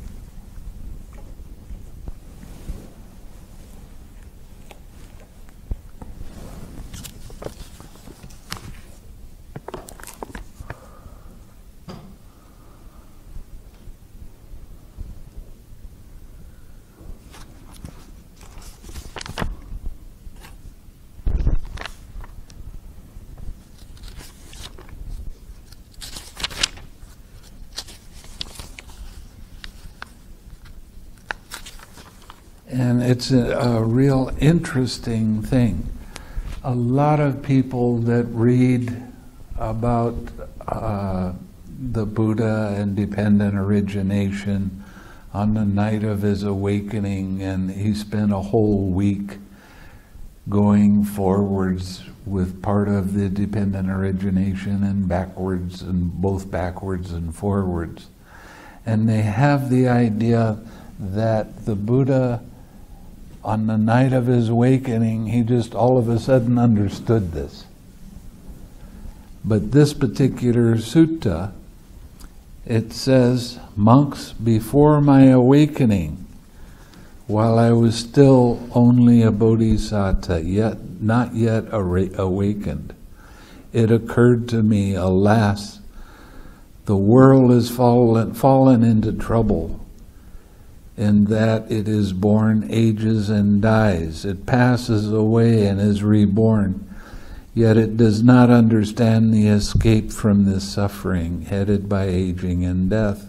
And it's a, a real interesting thing. A lot of people that read about uh, the Buddha and dependent origination on the night of his awakening, and he spent a whole week going forwards with part of the dependent origination and backwards, and both backwards and forwards. And they have the idea that the Buddha on the night of his awakening, he just all of a sudden understood this. But this particular sutta, it says, monks, before my awakening, while I was still only a bodhisattva, yet not yet awakened, it occurred to me, alas, the world has fallen, fallen into trouble, in that it is born, ages, and dies. It passes away and is reborn, yet it does not understand the escape from this suffering, headed by aging and death.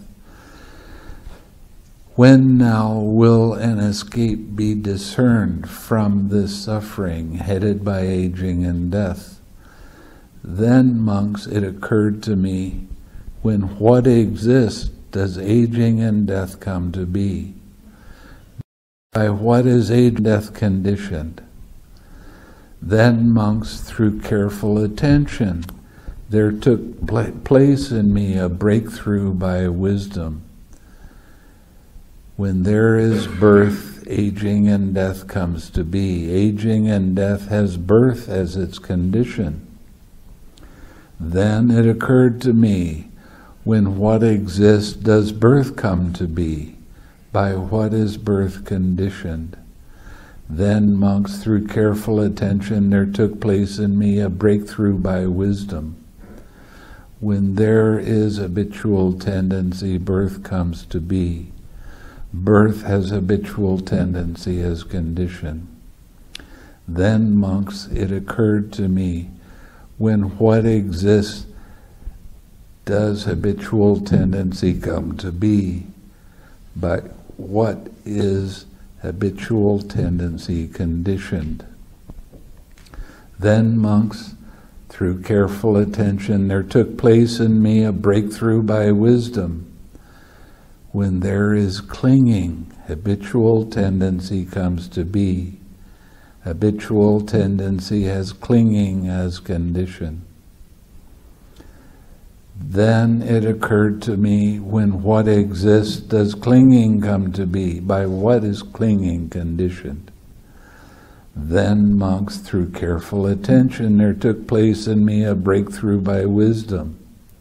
When now will an escape be discerned from this suffering, headed by aging and death? Then, monks, it occurred to me, when what exists does aging and death come to be? By what is age and death conditioned? Then, monks, through careful attention, there took pl- place in me a breakthrough by wisdom. When there is birth, aging and death comes to be. Aging and death has birth as its condition. Then it occurred to me, when what exists does birth come to be? By what is birth conditioned? Then, monks, through careful attention, there took place in me a breakthrough by wisdom. When there is habitual tendency, birth comes to be. Birth has habitual tendency as condition. Then, monks, it occurred to me, when what exists does habitual tendency come to be? But what is habitual tendency conditioned? Then, monks, through careful attention, there took place in me a breakthrough by wisdom. When there is clinging, habitual tendency comes to be. Habitual tendency has clinging as condition. Then it occurred to me, when what exists does clinging come to be? By what is clinging conditioned? Then, monks, through careful attention, there took place in me a breakthrough by wisdom.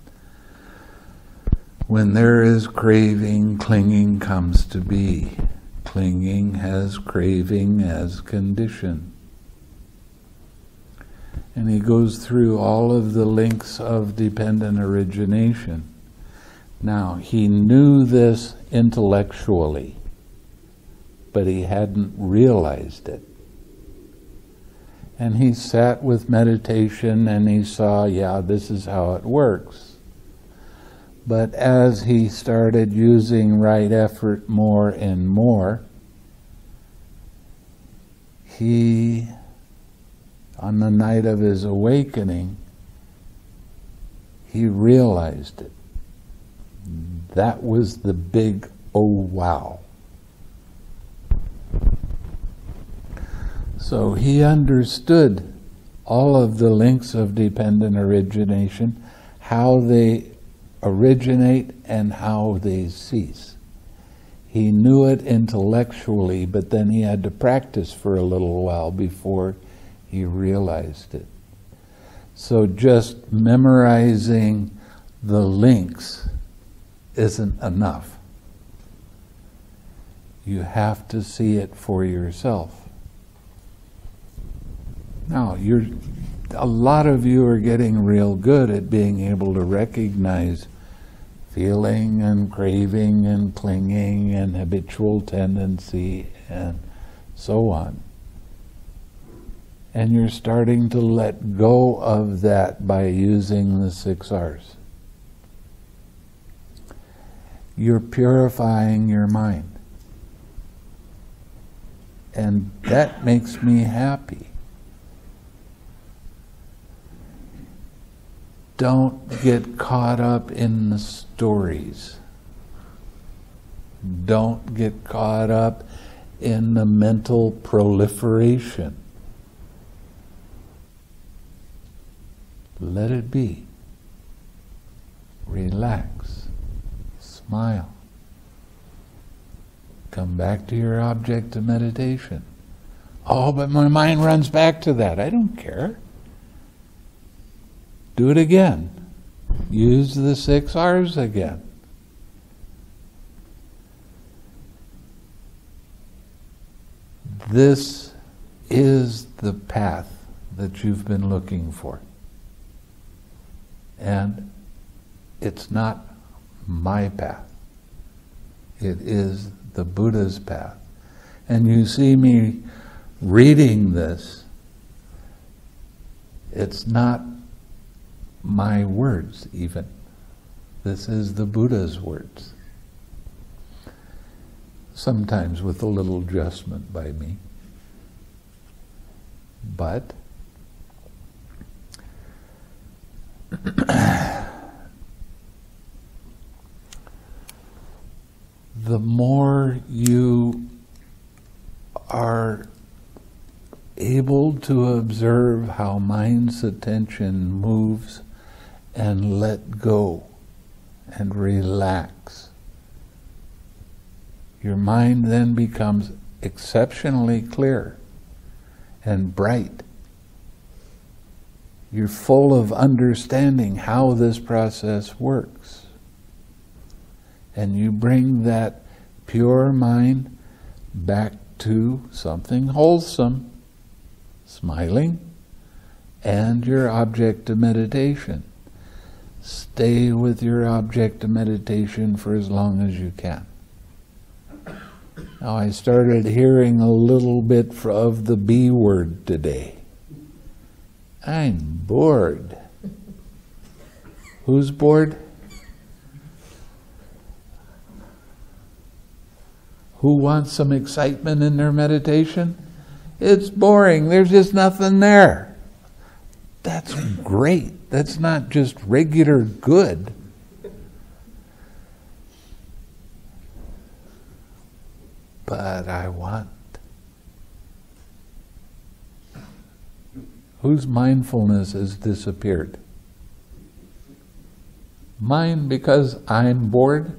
When there is craving, clinging comes to be. Clinging has craving as condition. And he goes through all of the links of dependent origination. Now, he knew this intellectually, but he hadn't realized it. And he sat with meditation and he saw, yeah, this is how it works. But as he started using right effort more and more, he, on the night of his awakening, he realized it. That was the big, oh wow. So he understood all of the links of dependent origination, how they originate and how they cease. He knew it intellectually, but then he had to practice for a little while before he realized it. So just memorizing the links isn't enough. You have to see it for yourself. Now, you're, a lot of you are getting real good at being able to recognize feeling and craving and clinging and habitual tendency and so on. And you're starting to let go of that by using the six R's. You're purifying your mind. And that makes me happy. Don't get caught up in the stories. Don't get caught up in the mental proliferation. Let it be. Relax. Smile. Come back to your object of meditation. Oh, but my mind runs back to that. I don't care. Do it again. Use the six R's again. This is the path that you've been looking for. And it's not my path. It is the Buddha's path. And you see me reading this, it's not my words even. This is the Buddha's words. Sometimes with a little adjustment by me. But the more you are able to observe how mind's attention moves and let go and relax, your mind then becomes exceptionally clear and bright. You're full of understanding how this process works. And you bring that pure mind back to something wholesome, smiling, and your object of meditation. Stay with your object of meditation for as long as you can. Now I started hearing a little bit of the B word today. I'm bored. Who's bored? Who wants some excitement in their meditation? It's boring. There's just nothing there. That's great. That's not just regular good. But I want. Whose mindfulness has disappeared? Mine because I'm bored?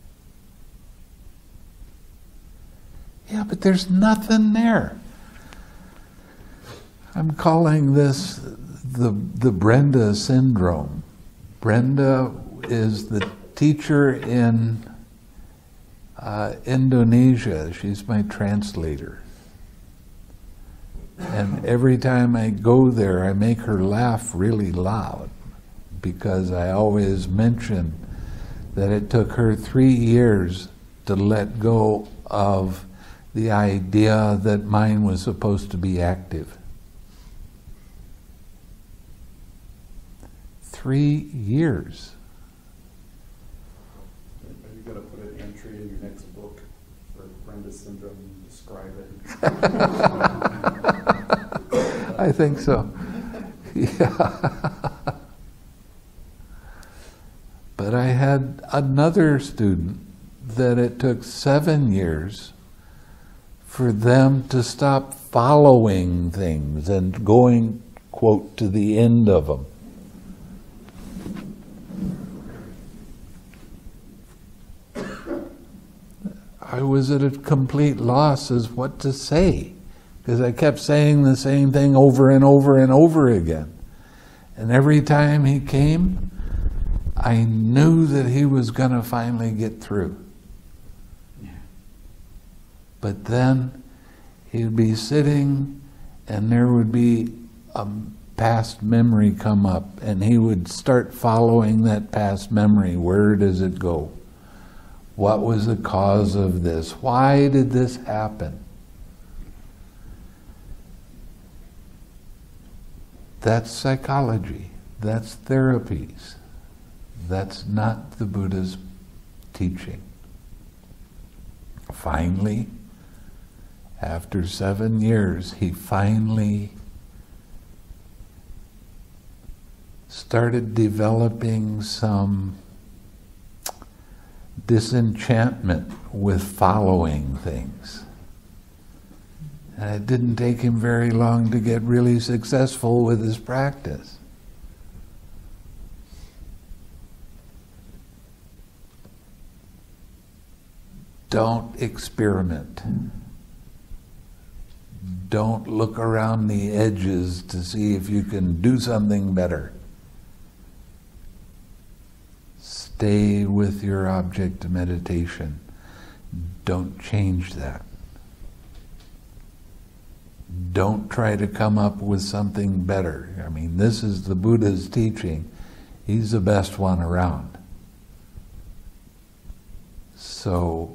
Yeah, but there's nothing there. I'm calling this the, the Brenda syndrome. Brenda is the teacher in uh, Indonesia. She's my translator. And every time I go there, I make her laugh really loud because I always mention that it took her three years to let go of the idea that mind was supposed to be active. Three years. Are you going to put an entry in your next book for Brenda syndrome and describe it? I think so. Yeah. But I had another student that it took seven years for them to stop following things and going, quote, to the end of them. I was at a complete loss as what to say, because I kept saying the same thing over and over and over again. And every time he came, I knew that he was going to finally get through. But then he'd be sitting and there would be a past memory come up and he would start following that past memory. Where does it go? What was the cause of this? Why did this happen? That's psychology. That's therapies. That's not the Buddha's teaching. Finally, after seven years, he finally started developing some disenchantment with following things. And it didn't take him very long to get really successful with his practice. Don't experiment. Don't look around the edges to see if you can do something better. Stay with your object of meditation. Don't change that. Don't try to come up with something better. I mean, this is the Buddha's teaching. He's the best one around. So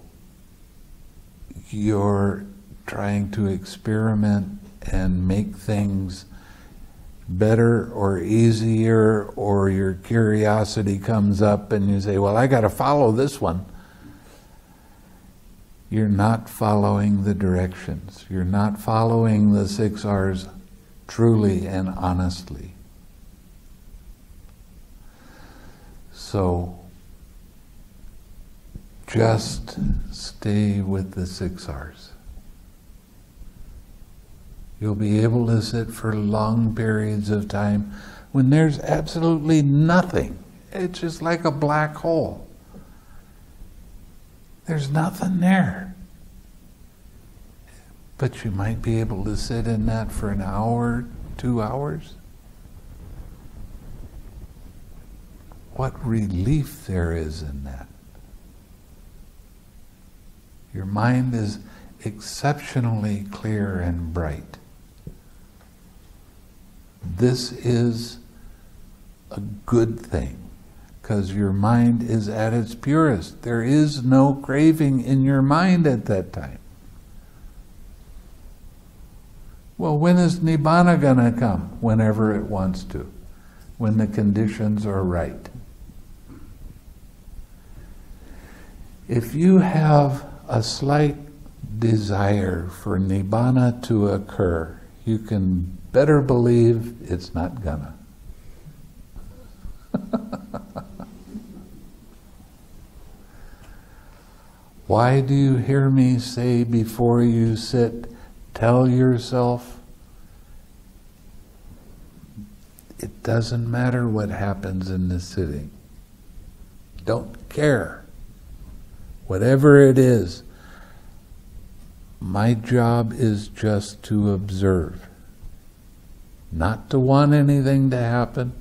you're trying to experiment and make things better or easier, or your curiosity comes up and you say, well, I got to follow this one. You're not following the directions. You're not following the six R's truly and honestly. So just stay with the six R's. You'll be able to sit for long periods of time when there's absolutely nothing. It's just like a black hole. There's nothing there. But you might be able to sit in that for an hour, two hours. What relief there is in that. Your mind is exceptionally clear and bright. This is a good thing, because your mind is at its purest. There is no craving in your mind at that time. Well, when is Nibbana going to come? Whenever it wants to, when the conditions are right. If you have a slight desire for Nibbana to occur, you can better believe it's not gonna. Why do you hear me say before you sit, tell yourself, it doesn't matter what happens in the sitting. Don't care. Whatever it is, my job is just to observe. Not to want anything to happen.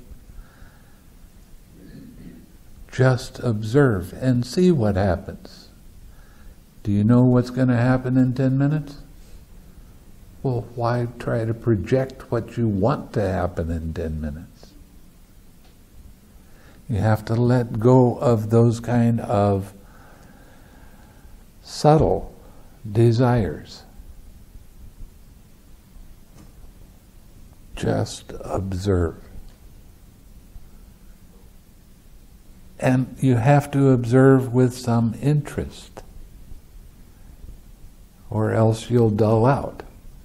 Just observe and see what happens. Do you know what's going to happen in ten minutes? Well, why try to project what you want to happen in ten minutes? You have to let go of those kind of subtle desires. Just observe. And you have to observe with some interest, or else you'll dull out.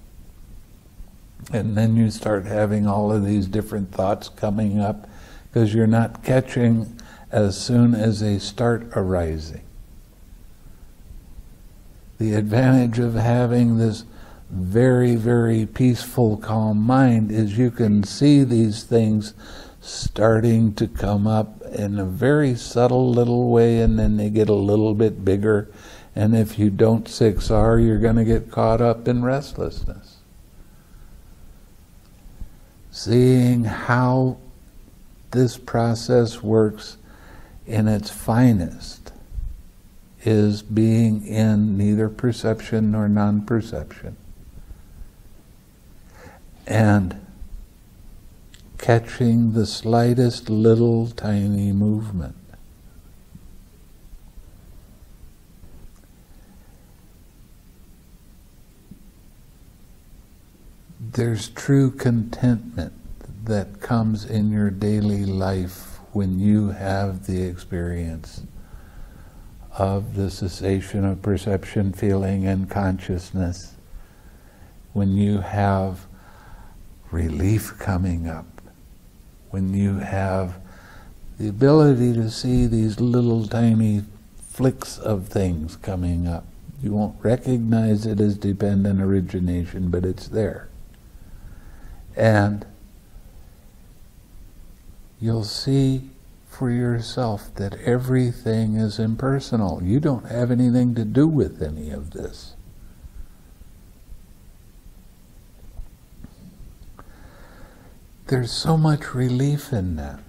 And then you start having all of these different thoughts coming up because you're not catching as soon as they start arising. The advantage of having this very, very peaceful, calm mind is you can see these things starting to come up in a very subtle little way, and then they get a little bit bigger. And if you don't six R, you're going to get caught up in restlessness. Seeing how this process works in its finest is being in neither perception nor non-perception. And catching the slightest little tiny movement. There's true contentment that comes in your daily life when you have the experience of the cessation of perception, feeling, and consciousness. When you have relief coming up, when you have the ability to see these little tiny flicks of things coming up. You won't recognize it as dependent origination, but it's there. And you'll see for yourself that everything is impersonal. You don't have anything to do with any of this. there's so much relief in that.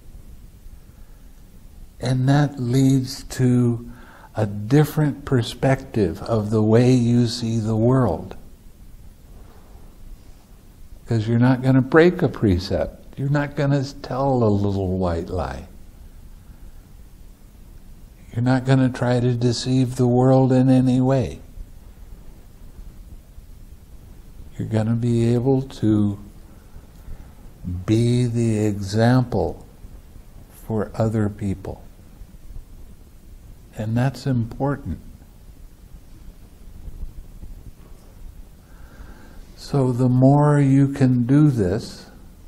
And that leads to a different perspective of the way you see the world. Because you're not going to break a precept. You're not going to tell a little white lie. You're not going to try to deceive the world in any way. You're going to be able to be the example for other people. And that's important. So the more you can do this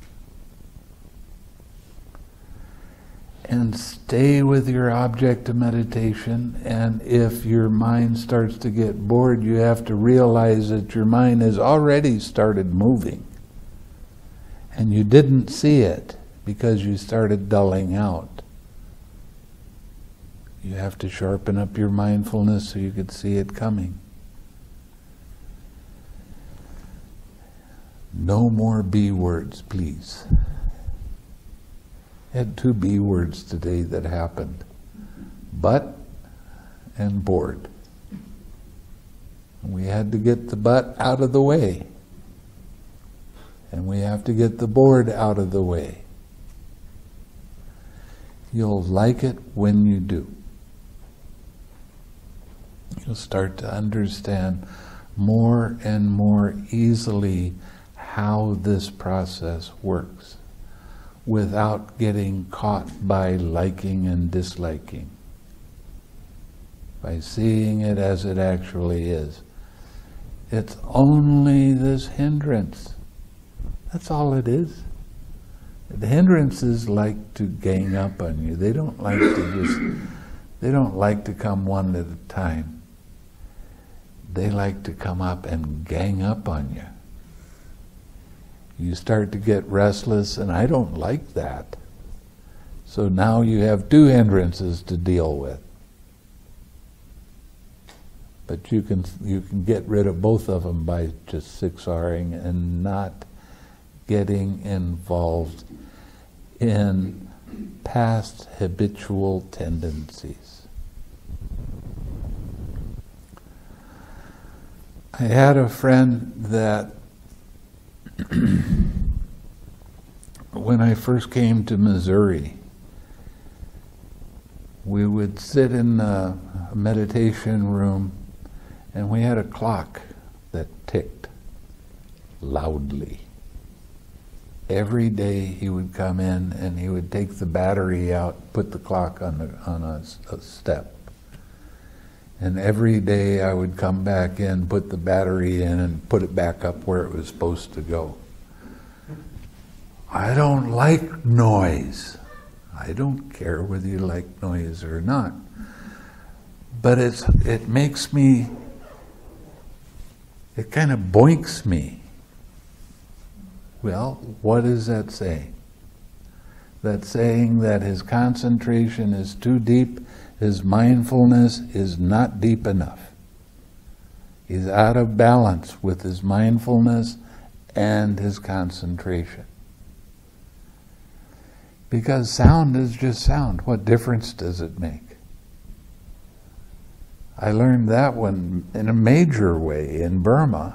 and stay with your object of meditation, and if your mind starts to get bored, you have to realize that your mind has already started moving and you didn't see it because you started dulling out. You have to sharpen up your mindfulness so you could see it coming. No more B words, please. I had two B words today that happened. But and bored. We had to get the but out of the way. And we have to get the bored out of the way. You'll like it when you do. You'll start to understand more and more easily how this process works without getting caught by liking and disliking, by seeing it as it actually is. It's only this hindrance. That's all it is. The hindrances like to gang up on you. They don't like to just, they don't like to come one at a time. They like to come up and gang up on you. You start to get restless, and I don't like that. So now you have two hindrances to deal with. But you can you can get rid of both of them by just six-R-ing and not getting involved in past habitual tendencies. I had a friend that when I first came to Missouri, we would sit in a meditation room and we had a clock that ticked loudly. Every day he would come in and he would take the battery out, put the clock on, the, on a, a step. And every day I would come back in, put the battery in, and put it back up where it was supposed to go. I don't like noise. I don't care whether you like noise or not. But it's it makes me, it kind of boinks me. Well, what is that saying? That's saying that his concentration is too deep, his mindfulness is not deep enough. He's out of balance with his mindfulness and his concentration. Because sound is just sound. What difference does it make? I learned that one in a major way in Burma.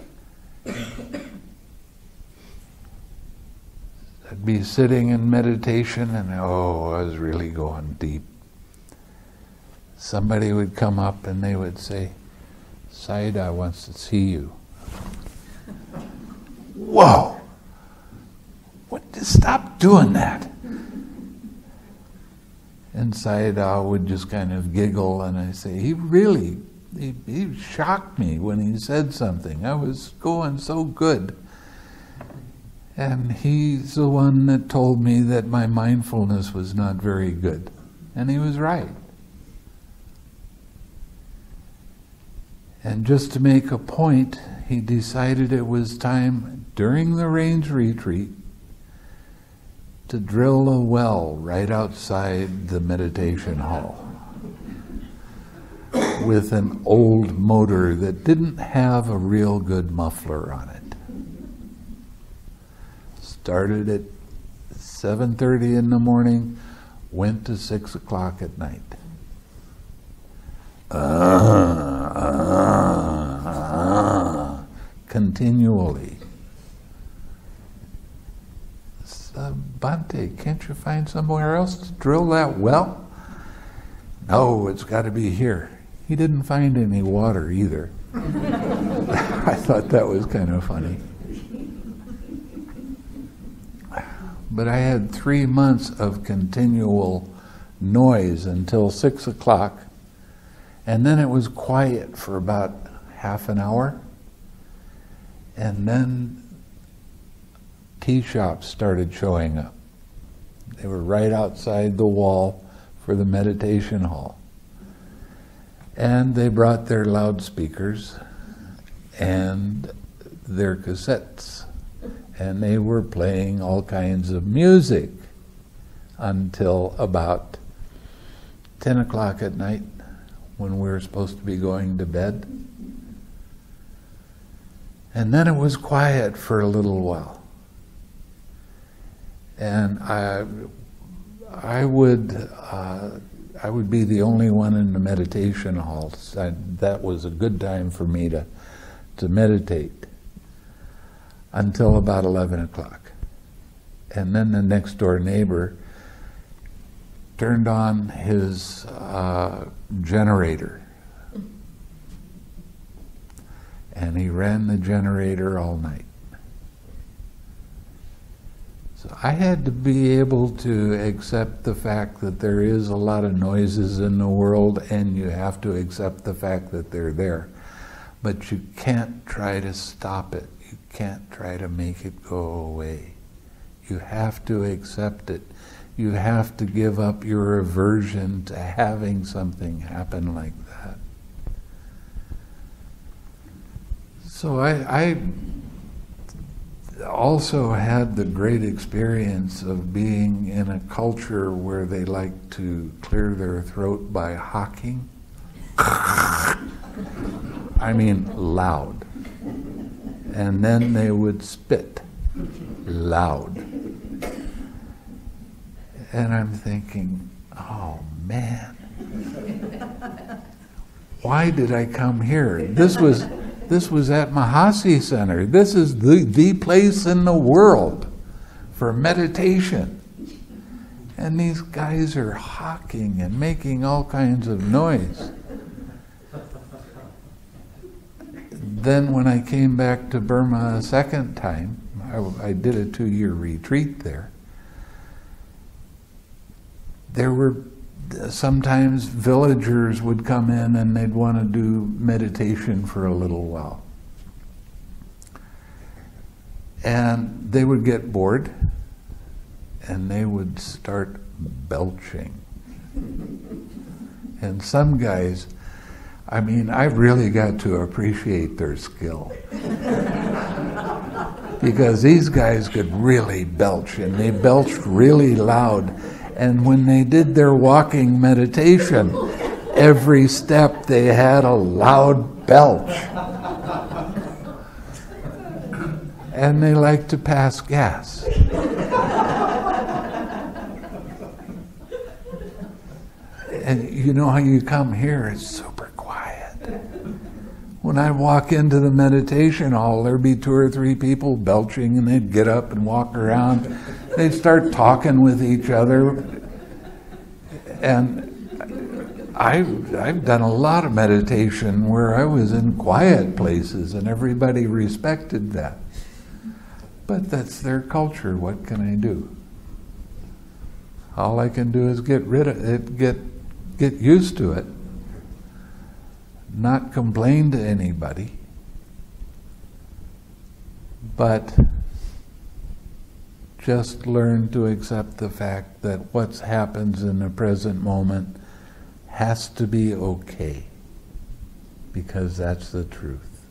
I'd be sitting in meditation and oh, I was really going deep. Somebody would come up and they would say, Sayadaw wants to see you. Whoa! What? Stop doing that. And Sayadaw would just kind of giggle and I say, he really, he, he shocked me when he said something. I was going so good. And he's the one that told me that my mindfulness was not very good. And he was right. And just to make a point, he decided it was time during the range retreat to drill a well right outside the meditation hall with an old motor that didn't have a real good muffler on it. started at seven thirty in the morning, went to six o'clock at night. Uh, uh, uh, continually. So, Bhante, can't you find somewhere else to drill that well? No, it's got to be here. He didn't find any water either. I thought that was kind of funny. But I had three months of continual noise until six o'clock, and then it was quiet for about half an hour, and then tea shops started showing up. They were right outside the wall for the meditation hall. And they brought their loudspeakers and their cassettes, and they were playing all kinds of music until about ten o'clock at night, when we were supposed to be going to bed. And then it was quiet for a little while. And I, I would, uh, I would be the only one in the meditation hall. I, that was a good time for me to, to meditate until about eleven o'clock. And then the next door neighbor turned on his uh, generator. And he ran the generator all night. So I had to be able to accept the fact that there is a lot of noises in the world, and you have to accept the fact that they're there. But you can't try to stop it. You can't try to make it go away. You have to accept it. You have to give up your aversion to having something happen like that. So I, I also had the great experience of being in a culture where they like to clear their throat by hawking. I mean loud. And then they would spit loud. And I'm thinking, oh man, why did I come here? This was this was at Mahasi Center. This is the, the place in the world for meditation. And these guys are hawking and making all kinds of noise. Then when I came back to Burma a second time, I, I did a two-year retreat there. There were sometimes villagers would come in and they'd want to do meditation for a little while. And they would get bored and they would start belching. And some guys, I mean, I really got to appreciate their skill. Because these guys could really belch, and they belched really loud. And when they did their walking meditation, every step they had a loud belch. And they like to pass gas. And you know how you come here, it's super quiet. When I walk into the meditation hall, there'd be two or three people belching, and they'd get up and walk around. They'd start talking with each other. And I've, I've done a lot of meditation where I was in quiet places and everybody respected that. But that's their culture. What can I do? All I can do is get rid of it, get, get used to it, not complain to anybody, but just learn to accept the fact that what happens in the present moment has to be okay, because that's the truth.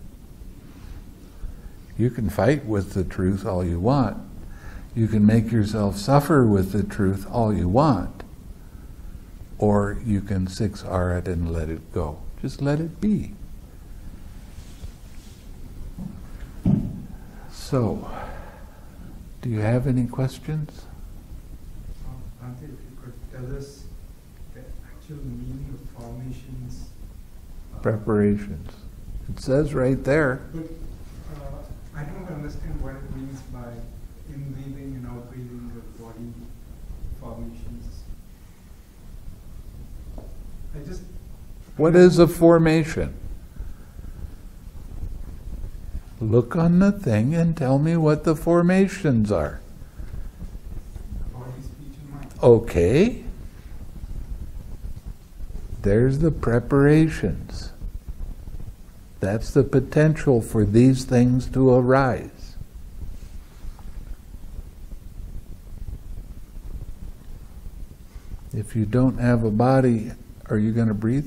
You can fight with the truth all you want. You can make yourself suffer with the truth all you want. Or you can six R it and let it go. Just let it be. So, Do you have any questions? Uh, Bhante, if you could tell us the actual meaning of formations. Uh, Preparations. It says right there. But uh, I don't understand what it means by in-breathing and out-breathing of body formations. I just... What is a formation? Look on the thing and tell me what the formations are. Body, speech, and mind. Okay. There's the preparations. That's the potential for these things to arise. If you don't have a body, are you going to breathe?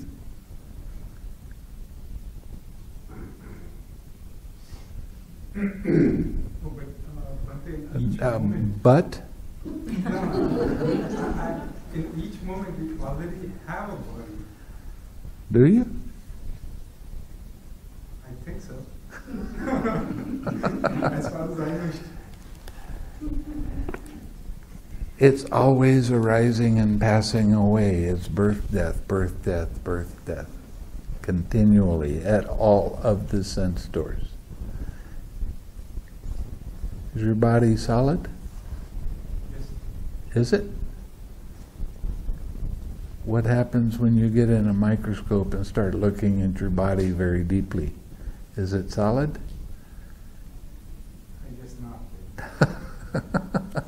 Oh, but, uh, Bhante, in each Um, moment, but no, I, in each moment we already have a body. do you? I think so. As far as I know. It's always arising and passing away. It's birth, death, birth, death, birth, death. Continually at all of the sense doors. Is your body solid? Yes. Is it? What happens when you get in a microscope and start looking at your body very deeply? Is it solid? I guess not.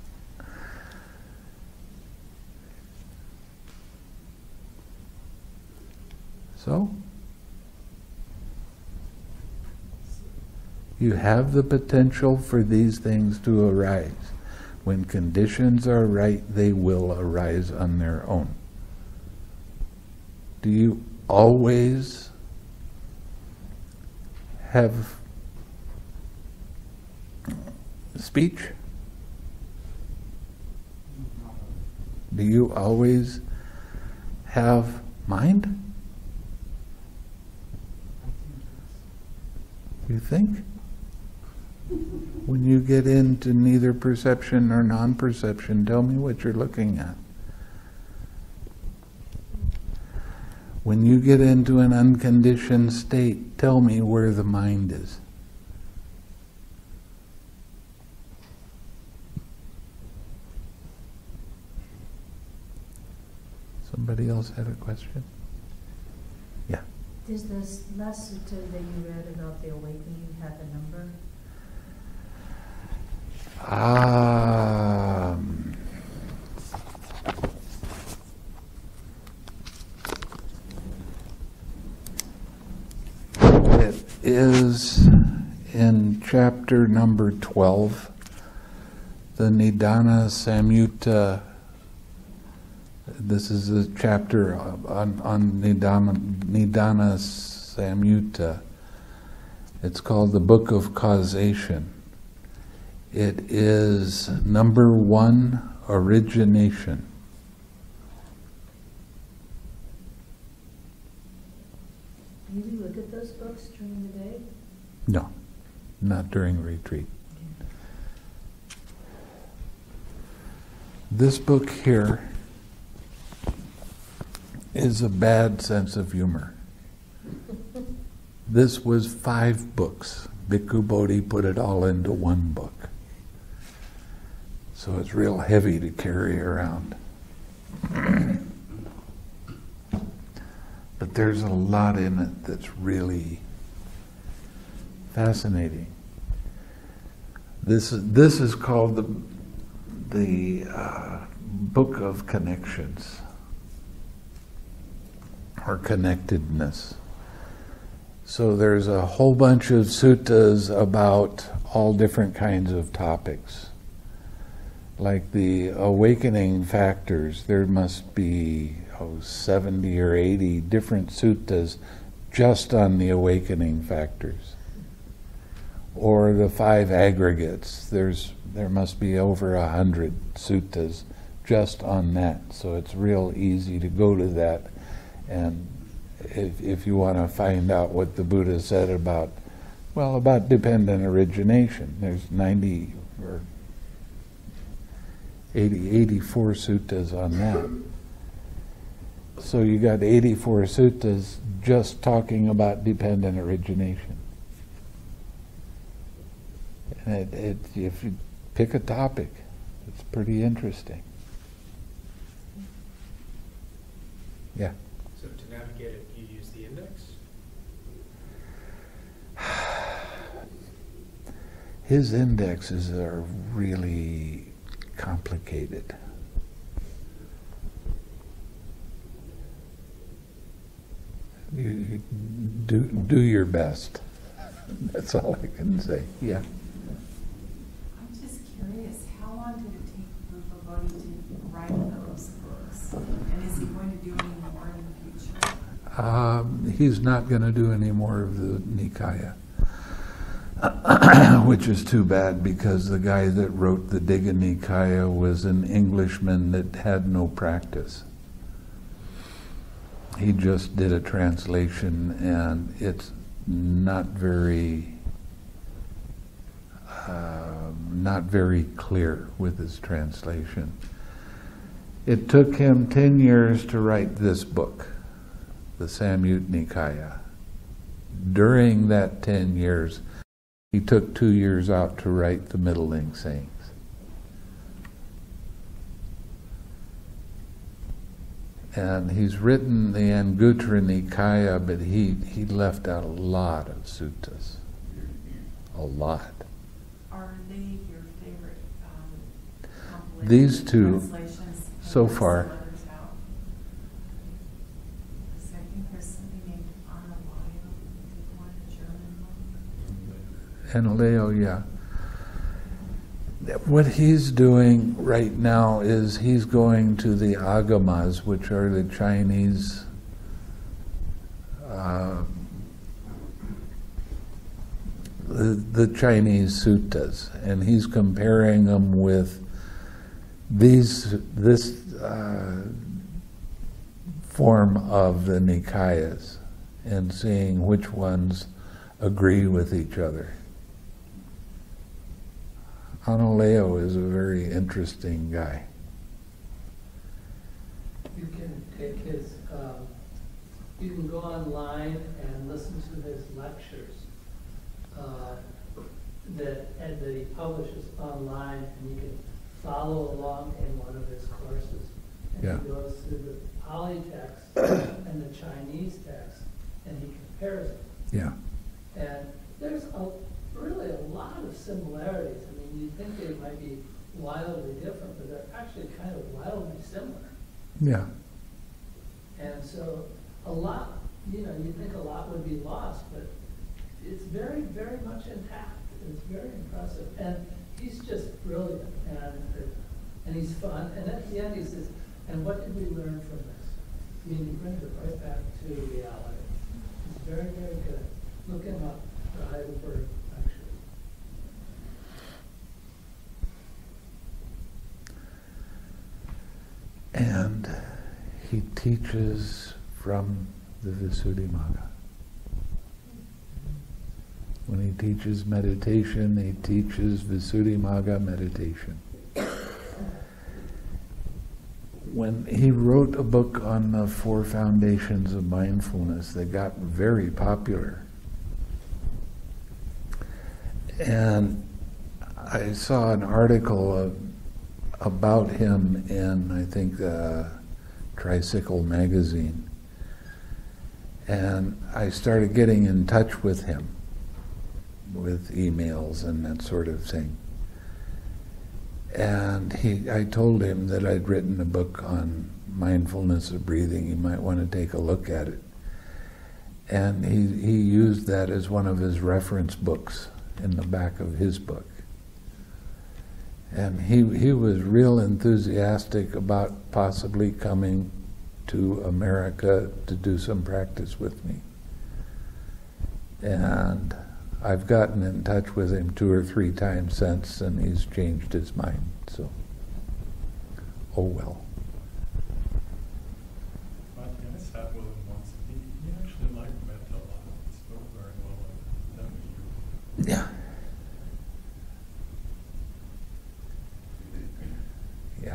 So? You have the potential for these things to arise. When conditions are right, they will arise on their own. Do you always have speech? Do you always have mind? You think? When you get into neither perception or non-perception, tell me what you're looking at. When you get into an unconditioned state, tell me where the mind is. Somebody else had a question? Yeah. Does this last sutta that you read about the awakening have a number? Um, it is in chapter number twelve, the Nidana Samyutta. This is a chapter on, on Nidana, Nidana Samyutta. It's called the Book of Causation. It is number one, origination. Do you look at those books during the day? No, not during retreat. This book here is a bad sense of humor. This was five books. Bhikkhu Bodhi put it all into one book. So it's real heavy to carry around. But there's a lot in it that's really fascinating. This, this is called the, the uh, Book of Connections, or connectedness. So there's a whole bunch of suttas about all different kinds of topics. Like the awakening factors, there must be oh, seventy or eighty different suttas just on the awakening factors. Or the five aggregates, there's there must be over a hundred suttas just on that. So it's real easy to go to that, and if, if you want to find out what the Buddha said about, well, about dependent origination, there's ninety or eighty, eighty-four suttas on that. So you got eighty-four suttas just talking about dependent origination. And it, it, if you pick a topic, it's pretty interesting. Yeah. So to navigate it, you use the index? His indexes are really complicated. You, you do do your best. That's all I can say. Yeah. I'm just curious, how long did it take Rupa Bodhi to write those books? And is he going to do any more in the future? Um, he's not going to do any more of the Nikaya, which is too bad because the guy that wrote the Digha Nikaya was an Englishman that had no practice. He just did a translation, and it's not very, uh, not very clear with his translation. It took him ten years to write this book, the Samyutta Nikaya. During that ten years, he took two years out to write the Middle Link Sayings. And he's written the Anguttara Nikaya, but he, he left out a lot of suttas. A lot. Are they your favorite um, compilation These two, translations? so Have far. some others out? 'Cause I think there's something named Analayo, one, a German one. And Leo, yeah. What he's doing right now is he's going to the Agamas, which are the Chinese uh, the, the Chinese suttas, and he's comparing them with these this uh, form of the Nikayas and seeing which ones agree with each other. Analayo is a very interesting guy. You can take his, um, you can go online and listen to his lectures uh, that, and that he publishes online, and you can follow along in one of his courses. And Yeah. he goes through the Pali text and the Chinese text, and he compares them. Yeah. And there's a, really a lot of similarities. I mean, you'd think they might be wildly different, but they're actually kind of wildly similar. Yeah. And so a lot, you know, you'd think a lot would be lost, but it's very, very much intact. It's very impressive. And he's just brilliant, and and he's fun. And at the end he says, and what did we learn from this? I mean, he brings it right back to reality. He's very, very good. Look him up, the Heidelberg lecture. And he teaches from the Visuddhimagga. When he teaches meditation, he teaches Visuddhimagga meditation. When he wrote a book on the four foundations of mindfulness that got very popular, and I saw an article of, about him in, I think, uh, Tricycle magazine, and I started getting in touch with him with emails and that sort of thing. And he, I told him that I'd written a book on mindfulness of breathing. He might want to take a look at it. And he, he used that as one of his reference books in the back of his book. And he, he was real enthusiastic about possibly coming to America to do some practice with me. And I've gotten in touch with him two or three times since, and he's changed his mind, so, oh well. I sat with him once, and he, he actually liked metta a lot. He spoke very well of that. Yeah.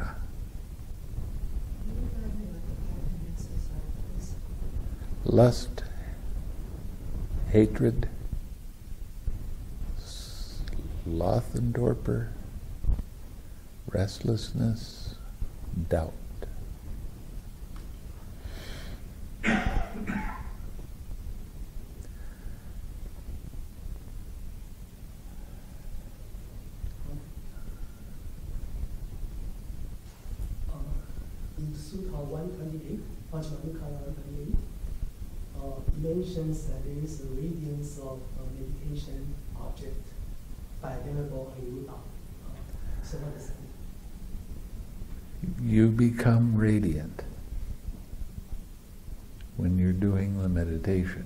lust, hatred, sloth and torpor, restlessness, doubt. In Sukha one twenty-eight, Mahatanhasankhaya one twenty-eight, uh, mentions that there is a radiance of a meditation object by Venerable Ayuda. Uh, so what is that? You become radiant when you're doing the meditation.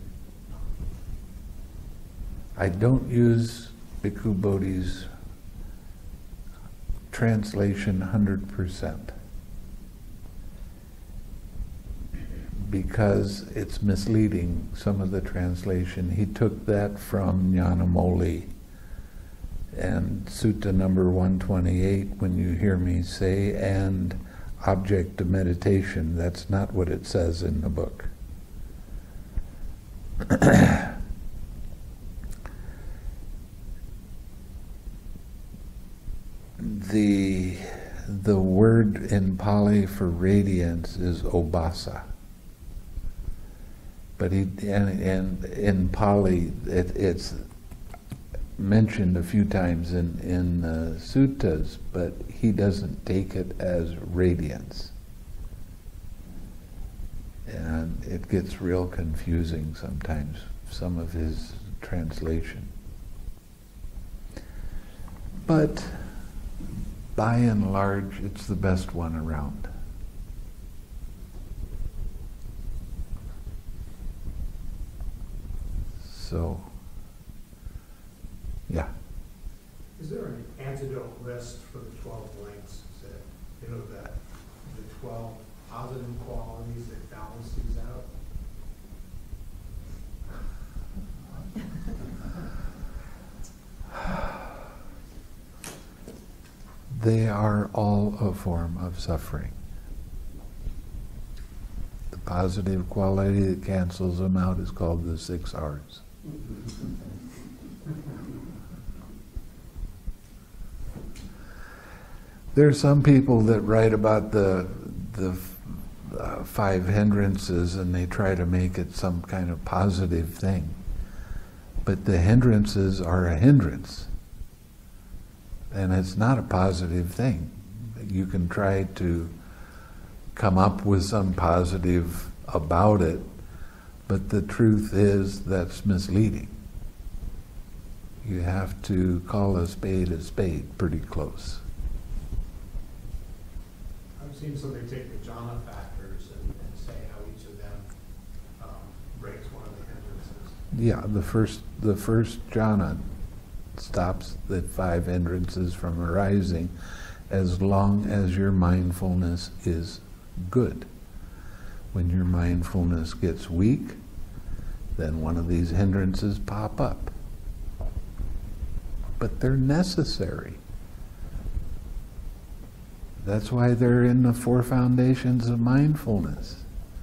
I don't use Bhikkhu Bodhi's translation one hundred percent because it's misleading, some of the translation. He took that from Jnanamoli. And Sutta number one twenty-eight, when you hear me say, and object of meditation, that's not what it says in the book. the, the word in Pali for radiance is obasa. But he, and, and in Pali, it, it's mentioned a few times in, in uh, suttas, but he doesn't take it as radiance. And it gets real confusing sometimes, some of his translation. But by and large, it's the best one around. So, yeah. Is there an antidote list for the twelve links? Is it, you know, that the twelve positive qualities that balance these out? They are all a form of suffering. The positive quality that cancels them out is called the six R's. There are some people that write about the the uh, five hindrances and they try to make it some kind of positive thing. But the hindrances are a hindrance. And it's not a positive thing. You can try to come up with some positive about it, but the truth is that's misleading. You have to call a spade a spade pretty close. I've seen somebody take the jhana factors and, and say how each of them um, breaks one of the hindrances. Yeah, the first the first jhana stops the five hindrances from arising as long as your mindfulness is good. When your mindfulness gets weak, then one of these hindrances pop up. But they're necessary. That's why they're in the four foundations of mindfulness.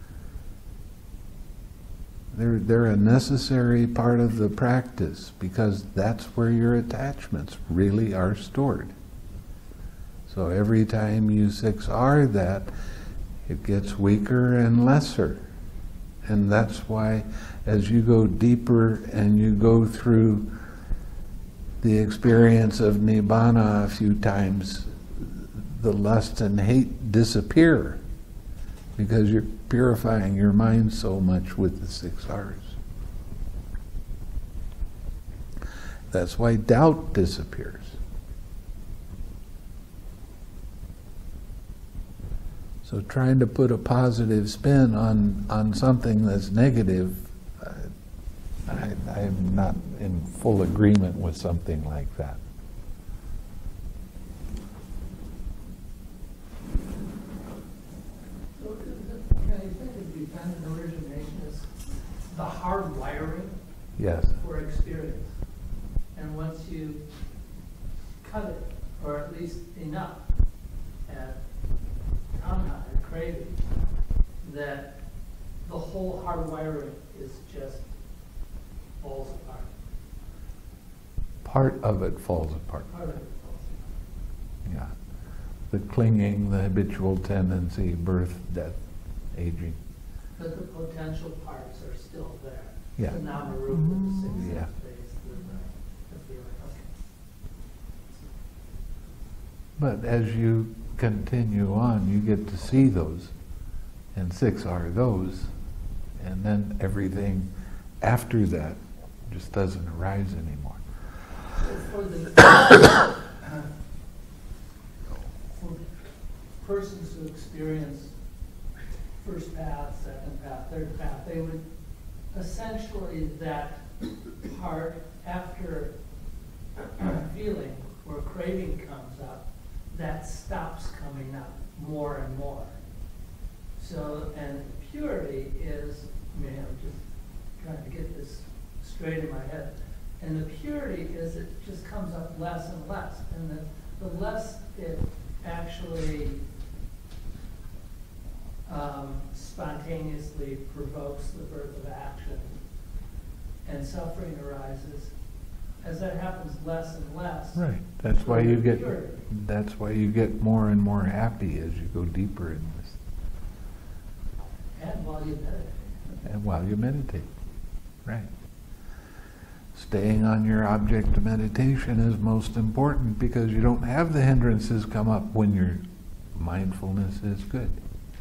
They're, they're a necessary part of the practice because that's where your attachments really are stored. So every time you six R that, it gets weaker and lesser. And that's why as you go deeper and you go through the experience of Nibbana a few times, the lust and hate disappear because you're purifying your mind so much with the six R's. That's why doubt disappears. So trying to put a positive spin on, on something that's negative, uh, I, I'm not in full agreement with something like that. So, can you think of dependent origination as the hard wiring Yes. for experience? And once you cut it, or at least enough, at tanha, at craving, that the whole hardwiring is just falls apart. Part of it falls apart. Part of it falls Yeah. The clinging, the habitual tendency, birth, death, aging. apart. But the potential parts are still there. Yeah. The Namarupa, the six Yeah. phase, the, the feeling. Okay. But as you continue on, you get to see those, and six are those, and then everything after that just doesn't arise anymore. For the, for persons who experience first path, second path, third path, they would essentially that part after feeling where craving comes up, that stops coming up more and more. So, and purity is, I mean, I'm just trying to get this straight in my head. And the purity is it just comes up less and less. And the, the less it actually um, spontaneously provokes the birth of action and suffering arises, as that happens less and less. Right. That's why you get. Purity. That's why you get more and more happy as you go deeper in this. And while you meditate. And while you meditate, right. Staying on your object of meditation is most important because you don't have the hindrances come up when your mindfulness is good.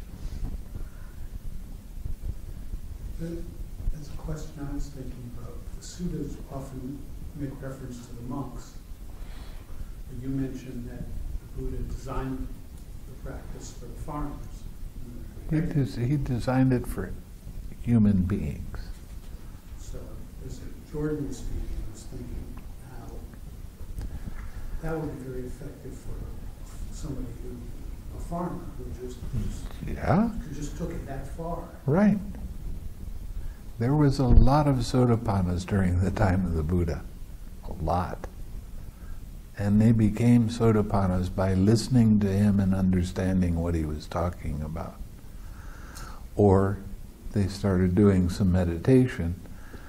There's a question I was thinking about. The suttas often make reference to the monks. And you mentioned that the Buddha designed the practice for the farmers. He, des- he designed it for human beings. So, as Jordan was speaking, I was thinking how that would be very effective for somebody who, a farmer who just, Yeah, who just took it that far. right. There was a lot of sotapannas during the time of the Buddha. A lot. And they became sotapannas by listening to him and understanding what he was talking about. Or they started doing some meditation.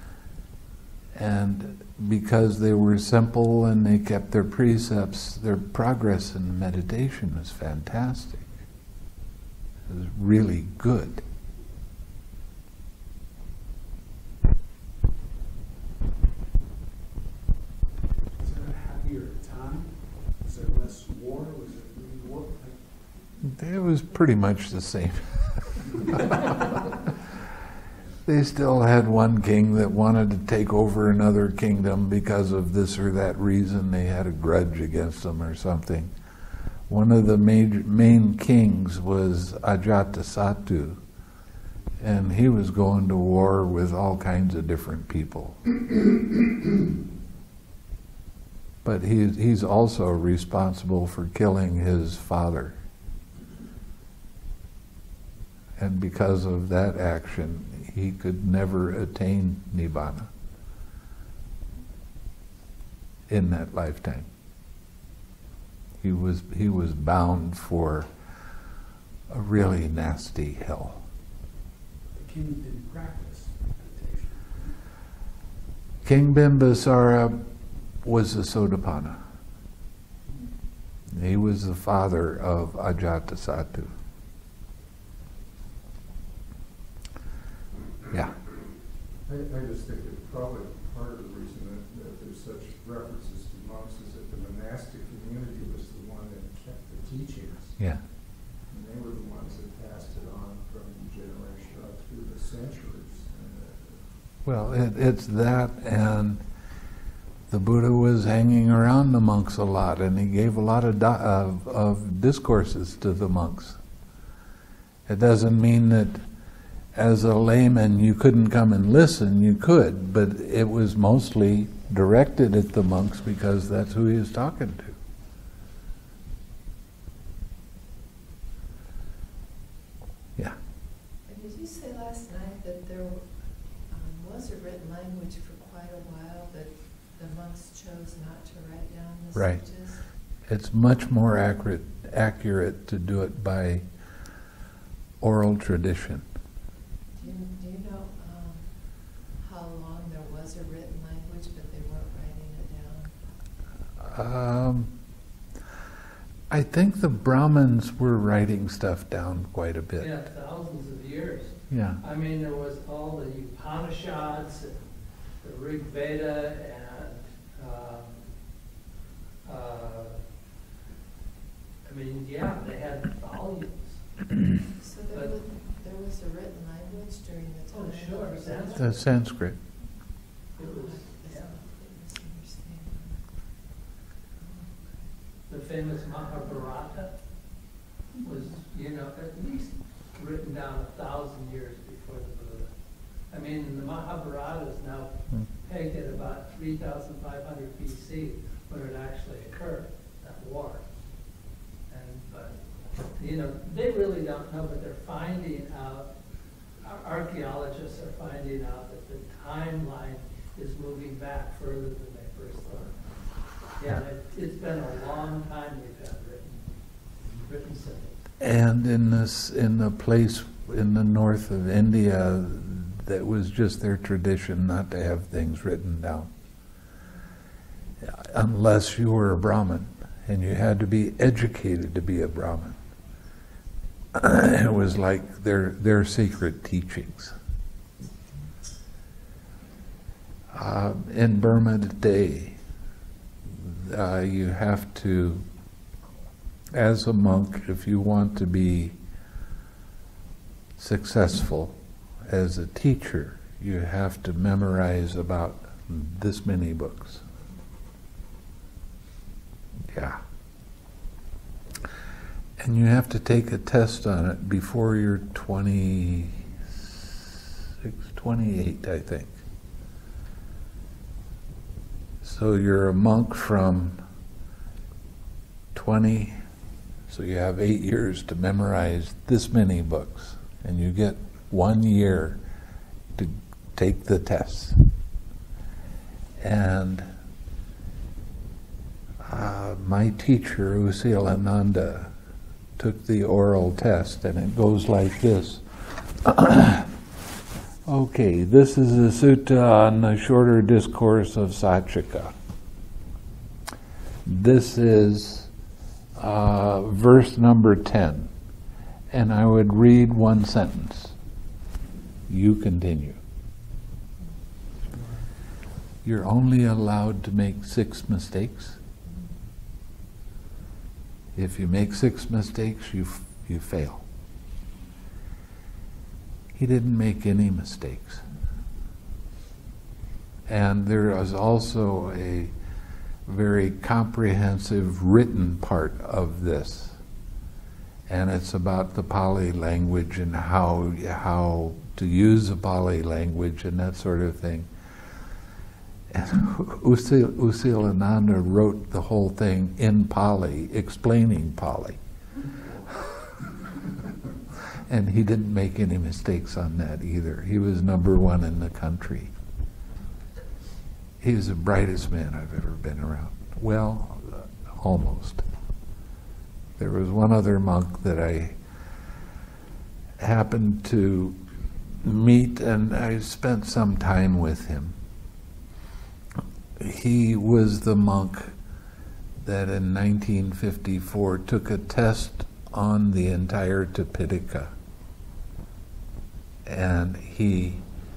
And because they were simple and they kept their precepts, their progress in meditation was fantastic. It was really good. Was it a happier time? Was there less war? Was it really war? Like, It was pretty much the same. They still had one king that wanted to take over another kingdom because of this or that reason. They had a grudge against them or something. One of the major, main kings was Ajatasattu, and he was going to war with all kinds of different people. But he, he's also responsible for killing his father. And because of that action, he could never attain Nibbana in that lifetime. He was, he was bound for a really nasty hell. the king didn't practice meditation. King Bimbisara was a Sotapanna. He was the father of Ajatasattu. Yeah. I, I just think that probably part of the reason that, that there's such references to monks is that the monastic community was the one that kept the teachings. Yeah. And they were the ones that passed it on from generation up through the centuries. And, uh, Well, it, it's that, and the Buddha was hanging around the monks a lot, and he gave a lot of, di- of, of discourses to the monks. It doesn't mean that as a layman you couldn't come and listen, you could, but it was mostly directed at the monks because that's who he was talking to. Yeah. And did you say last night that there um, was a written language for quite a while, but the monks chose not to write down the Right. suttas? It's much more accurate, accurate to do it by oral tradition. Do you was a written language, but they weren't writing it down? Um, I think the Brahmins were writing stuff down quite a bit. Yeah, thousands of years. Yeah. I mean, there was all the Upanishads, and the Rig Veda, and um, uh, I mean, yeah, they had volumes. So there But- was, there was a written language during the Oh, time? sure, of the Sanskrit. The Sanskrit. It was, yeah. The famous Mahabharata was, you know, at least written down a thousand years before the Buddha. I mean, the Mahabharata is now pegged at about three thousand five hundred B C when it actually occurred, that war. And, but, you know, they really don't know, but they're finding out, ar- archaeologists are finding out that the timeline is moving back further than they first thought. Yeah, it, it's been a long time we've had written, written symbols. And in this, in the place in the north of India, that was just their tradition not to have things written down, unless you were a Brahmin, and you had to be educated to be a Brahmin. It was like their their secret teachings. Uh, in Burma today, uh, you have to, as a monk, if you want to be successful as a teacher, you have to memorize about this many books. Yeah. And you have to take a test on it before you're twenty-six, twenty-eight, I think. So you're a monk from twenty, so you have eight years to memorize this many books, and you get one year to take the tests. And uh, my teacher, Usilananda, took the oral test, and it goes like this. Okay, this is a sutta on the shorter discourse of Sachika. This is uh, verse number ten, and I would read one sentence. You continue. You're only allowed to make six mistakes. If you make six mistakes, you f- you fail. He didn't make any mistakes. And there is also a very comprehensive written part of this. And it's about the Pali language and how how to use the Pali language and that sort of thing. And Usil, Usilananda wrote the whole thing in Pali, explaining Pali. And he didn't make any mistakes on that either. He was number one in the country. He was the brightest man I've ever been around. Well, uh, almost. There was one other monk that I happened to meet, and I spent some time with him. He was the monk that in nineteen fifty-four took a test on the entire Tipitaka. And he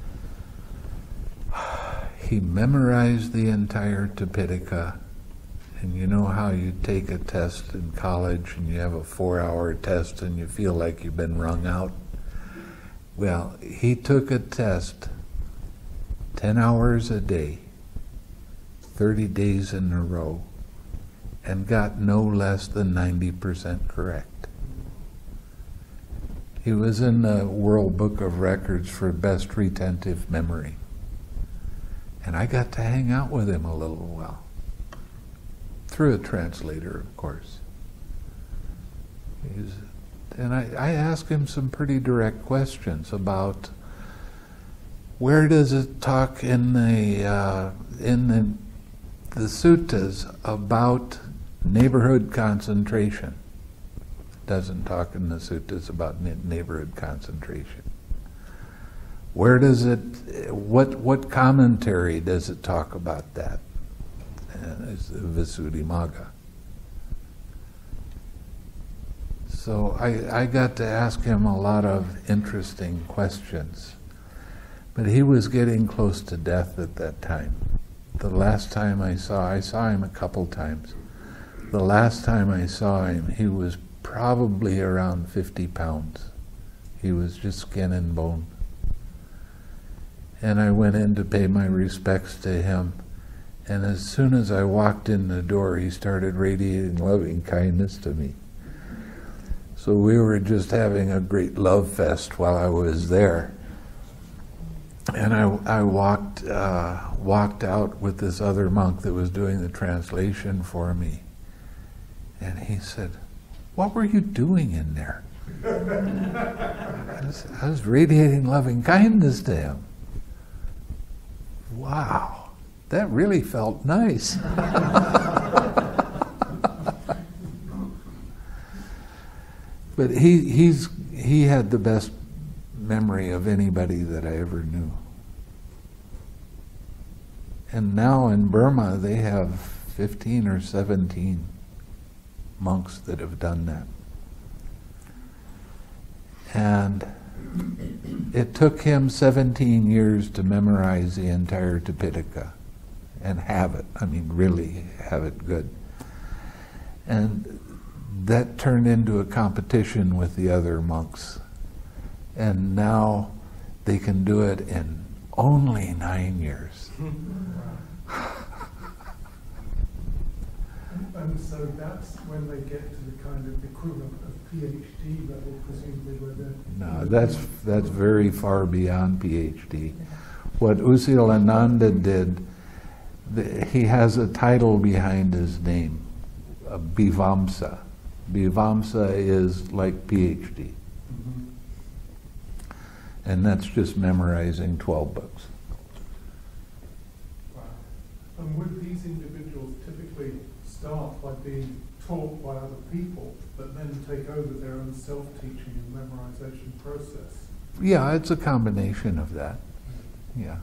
he memorized the entire Tipitaka. And you know how you take a test in college and you have a four-hour test and you feel like you've been wrung out? Well, he took a test ten hours a day, thirty days in a row, and got no less than ninety percent correct. He was in the World Book of Records for best retentive memory. And I got to hang out with him a little while. Through a translator, of course. He's, and I, I asked him some pretty direct questions about where does it talk in the uh, in the, the suttas about neighborhood concentration. Doesn't talk in the suttas about neighborhood concentration. Where does it, what, what commentary does it talk about that? And it's Visuddhimagga. So I, I got to ask him a lot of interesting questions. But he was getting close to death at that time. The last time I saw, I saw him a couple times. The last time I saw him, he was probably around fifty pounds. He was just skin and bone. And I went in to pay my respects to him. And as soon as I walked in the door, he started radiating loving kindness to me. So we were just having a great love fest while I was there. And I, I walked, uh, walked out with this other monk that was doing the translation for me. And he said, "What were you doing in there?" I was, I was radiating loving kindness to him. Wow, that really felt nice. But he, he's, he had the best memory of anybody that I ever knew. And now in Burma they have fifteen or seventeen monks that have done that. And it took him seventeen years to memorize the entire Tipitaka and have it, I mean really have it good. And that turned into a competition with the other monks. And now they can do it in only nine years. And so that's when they get to the kind of equivalent of PhD level, presumably, where they're... No, that's, that's very far beyond PhD. What Usilananda did, the, he has a title behind his name, a Bhivamsa. Bhivamsa is like PhD. Mm-hmm. And that's just memorizing twelve books. Wow. And would these individuals typically start by being taught by other people, but then take over their own self-teaching and memorization process? Yeah, it's a combination of that. Yeah.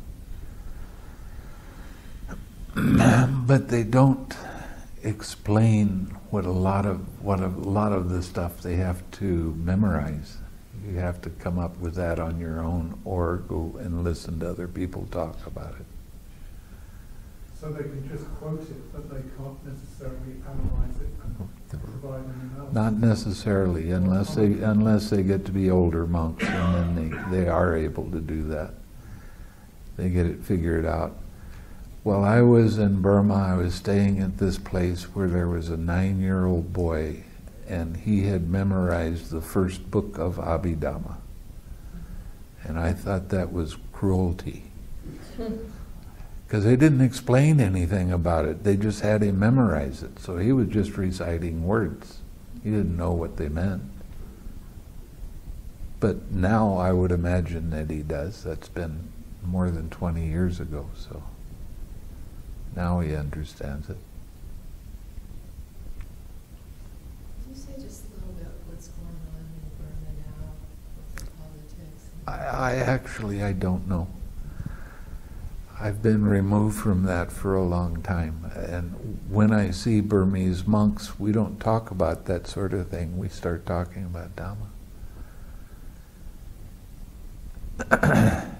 But they don't explain what a lot of what a lot of the stuff they have to memorize. You have to come up with that on your own, or go and listen to other people talk about it. So they can just quote it, but they can't necessarily analyze it and provide an analysis? Not necessarily, unless they unless they get to be older monks, and then they, they are able to do that. They get it figured out. While I was in Burma, I was staying at this place where there was a nine-year-old boy, and he had memorized the first book of Abhidhamma. And I thought that was cruelty. Because they didn't explain anything about it. They just had him memorize it. So he was just reciting words. He didn't know what they meant. But now I would imagine that he does. That's been more than twenty years ago, so now he understands it. Can you say just a little bit what's going on in Burma now with the politics? I, I actually, I don't know. I've been removed from that for a long time, and when I see Burmese monks, we don't talk about that sort of thing. We start talking about Dhamma.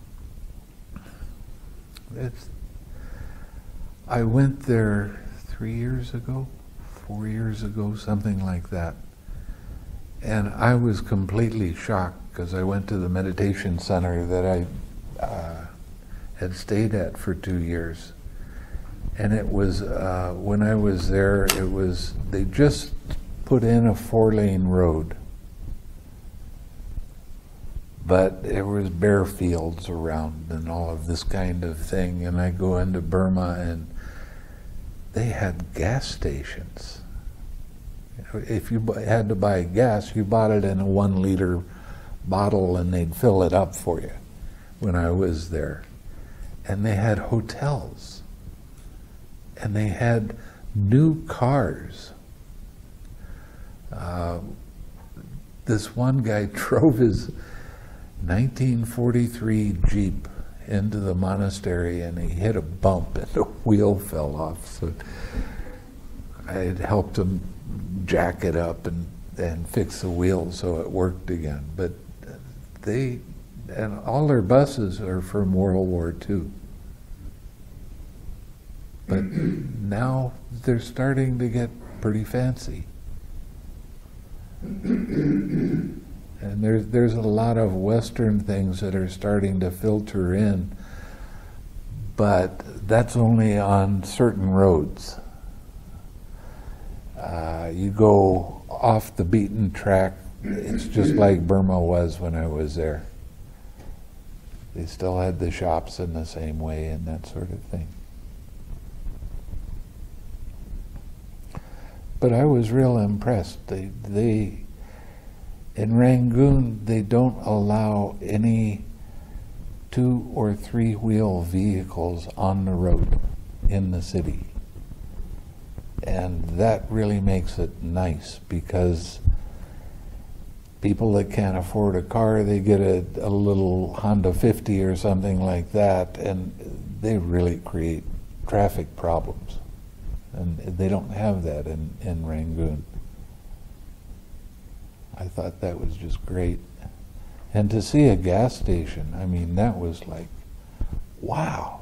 It's, I went there three years ago, four years ago, something like that. And I was completely shocked because I went to the meditation center that I uh, had stayed at for two years. And it was, uh, when I was there, it was, they just put in a four-lane road. But there was bare fields around and all of this kind of thing. And I go into Burma and they had gas stations. If you had to buy gas, you bought it in a one liter bottle and they'd fill it up for you when I was there. And they had hotels. And they had new cars. Uh, this one guy drove his nineteen forty-three Jeep into the monastery, and he hit a bump and the wheel fell off. So I had helped him jack it up and, and fix the wheel so it worked again. But they, and all their buses are from World War Two. But now they're starting to get pretty fancy. And there's there's a lot of Western things that are starting to filter in, but that's only on certain roads. Uh, you go off the beaten track, it's just like Burma was when I was there. They still had the shops in the same way and that sort of thing. But I was real impressed. They they In Rangoon, they don't allow any two or three wheel vehicles on the road in the city. And that really makes it nice, because people that can't afford a car, they get a, a little Honda fifty or something like that, and they really create traffic problems. And they don't have that in, in Rangoon. I thought that was just great. And to see a gas station, I mean, that was like, wow.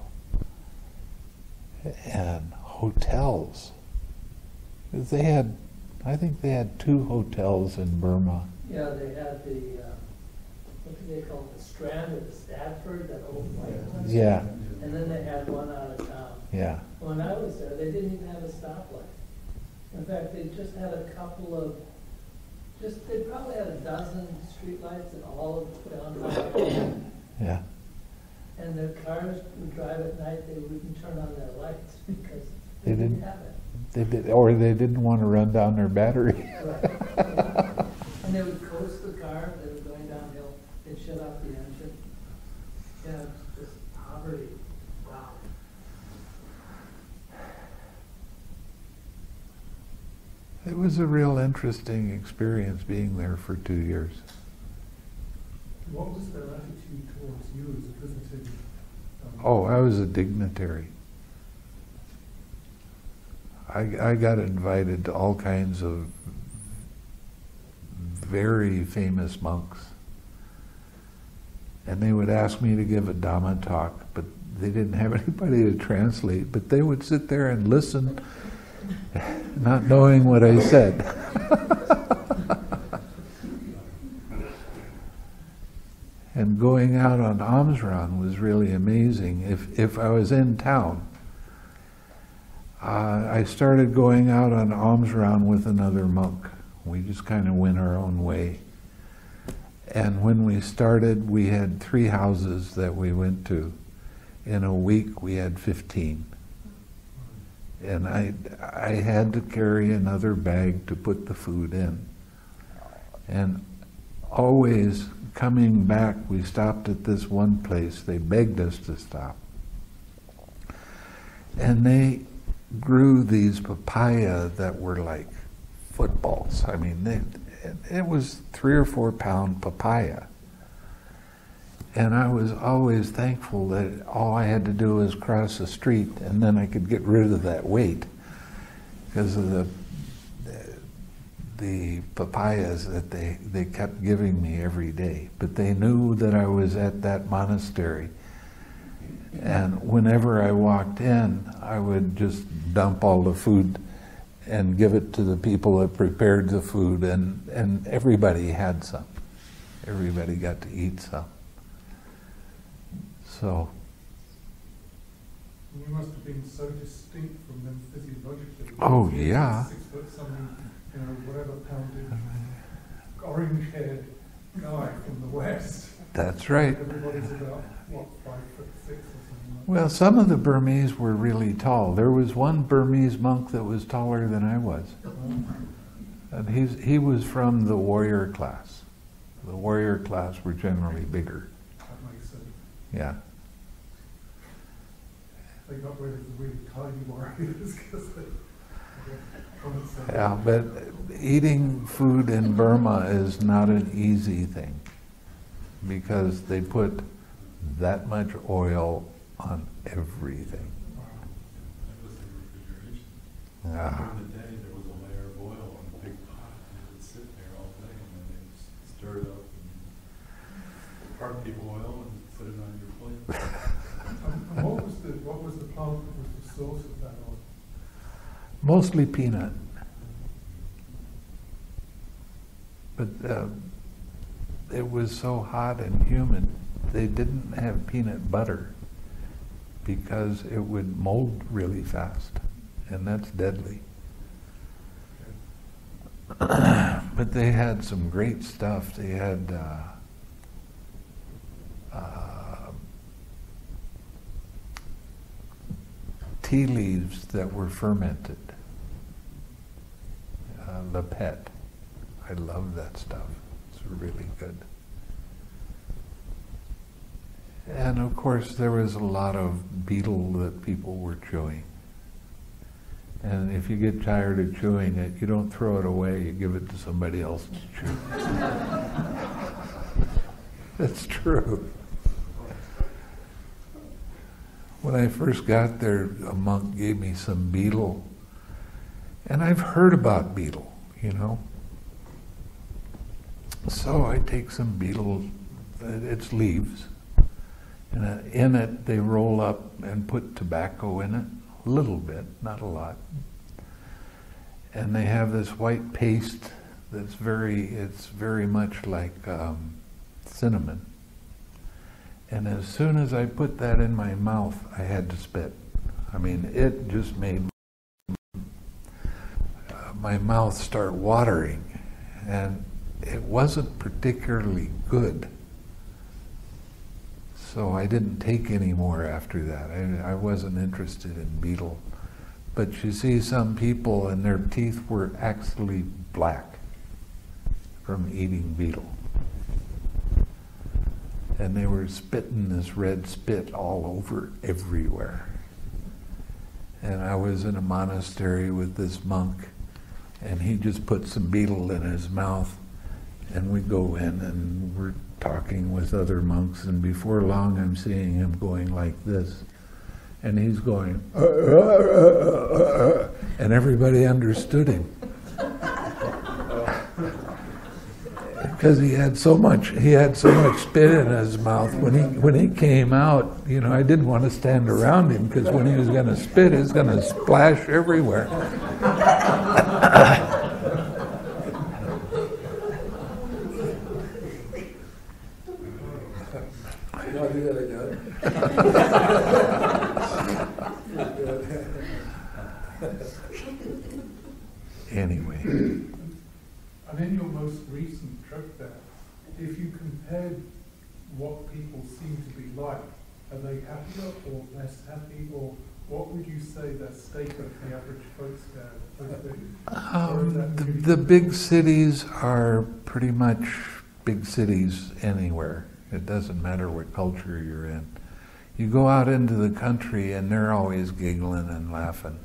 And hotels. They had, I think they had two hotels in Burma. Yeah, they had the, uh, what do they call it, the Strand or the Stadford, that old white one? Yeah. And then they had one out of town. Yeah. When I was there, they didn't even have a stoplight. In fact, they just had a couple of Just, they probably had a dozen streetlights and all of them down. Yeah. And their cars would drive at night, they wouldn't turn on their lights because They they didn't didn't, have it. they did, or they didn't want to run down their battery. Right. Yeah. And they would coast the car, they were going downhill, they'd shut off the engine. Yeah, it's just poverty. Wow. It was a real interesting experience being there for two years. What was their attitude towards you as a visiting? Um, Oh, I was a dignitary. I, I got invited to all kinds of very famous monks. And they would ask me to give a Dhamma talk, but they didn't have anybody to translate, but they would sit there and listen, not knowing what I said. And going out on alms round was really amazing. If if I was in town, uh, I started going out on alms round with another monk. We just kind of went our own way. And when we started, we had three houses that we went to. In a week, we had fifteen. And I, I had to carry another bag to put the food in. And always coming back, we stopped at this one place. They begged us to stop. And they grew these papaya that were like footballs. I mean, they, it was three or four pound papaya. And I was always thankful that all I had to do was cross the street, and then I could get rid of that weight because of the the papayas that they, they kept giving me every day. But they knew that I was at that monastery. And whenever I walked in, I would just dump all the food and give it to the people that prepared the food, and, and everybody had some. Everybody got to eat some. So. You must have been so distinct from them physiologically. Oh, yeah. Six foot something, you know, whatever pounded, orange-haired guy from the West. That's right. Everybody's about, what, five foot six or something like Well, some of the Burmese were really tall. There was one Burmese monk that was taller than I was. And he's, he was from the warrior class. The warrior class were generally bigger. that. That makes sense. Yeah. They got rid of the really tiny warriors because they... Yeah, but eating food in Burma is not an easy thing. because they put that much oil on everything. That was the refrigeration. Ah. During the day, there was a layer of oil in a big pot, and it would sit there all day, and then they would stir it up and part the oil and put it on your plate. And what was the, what was the plant that was the source of that oil? Mostly peanut. But uh, it was so hot and humid, they didn't have peanut butter because it would mold really fast, and that's deadly. But they had some great stuff. They had uh, uh, tea leaves that were fermented. Uh, Lepet. I love that stuff. It's really good. And of course, there was a lot of betel that people were chewing. And if you get tired of chewing it, you don't throw it away, you give it to somebody else to chew. That's true. When I first got there, a monk gave me some betel. And I've heard about betel, you know. So I take some betel, it's leaves, and in it they roll up and put tobacco in it, a little bit, not a lot. And they have this white paste that's very, it's very much like um, cinnamon. And as soon as I put that in my mouth, I had to spit. I mean, it just made uh, my mouth start watering. And it wasn't particularly good. So I didn't take any more after that. I, I wasn't interested in betel. But you see some people and their teeth were actually black from eating betel. And they were spitting this red spit all over everywhere. And I was in a monastery with this monk, and he just put some betel in his mouth. And we go in and we're talking with other monks, and before long I'm seeing him going like this. And he's going, uh, uh, uh, uh, and everybody understood him. Because he had so much, he had so much spit in his mouth. When he when he came out, you know, I didn't want to stand around him because when he was going to spit, it was going to splash everywhere. I'll do that again. Anyway. And in your most recent trip there, if you compared what people seem to be like, are they happier or less happy, or what would you say the state of the average folks there would be? Um, the, the big cities are pretty much big cities anywhere. It doesn't matter what culture you're in. You go out into the country and they're always giggling and laughing.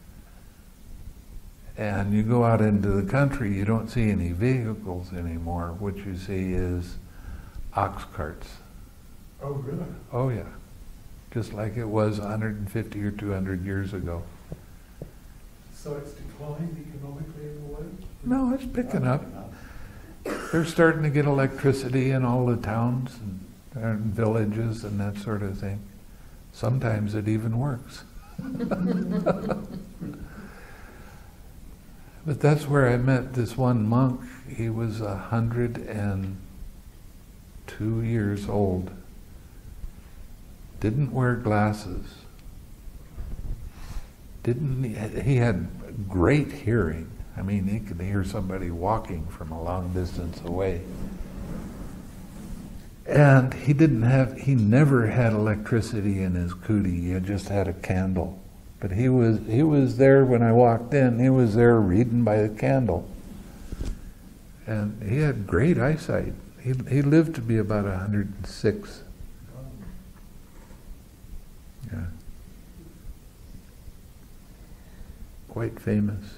And you go out into the country, you don't see any vehicles anymore. What you see is ox carts. Oh, really? Oh, yeah. Just like it was one hundred fifty or two hundred years ago. So it's declined economically in a way? No, it's picking up. They're starting to get electricity in all the towns and, and villages and that sort of thing. Sometimes it even works. But that's where I met this one monk. He was a hundred and two years old. Didn't wear glasses. Didn't he had great hearing. I mean, he could hear somebody walking from a long distance away. And he didn't have, he never had electricity in his kuti. He just had a candle. But he was he was there when I walked in. He was there reading by the candle. And he had great eyesight. He he lived to be about a hundred and six. Yeah. Quite famous.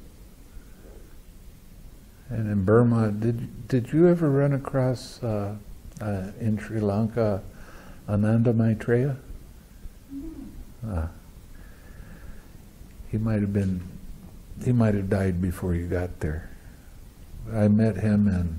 And in Burma, did did you ever run across uh, uh, in Sri Lanka, Ananda Maitreya. Uh, he might have been, he might have died before you got there. I met him in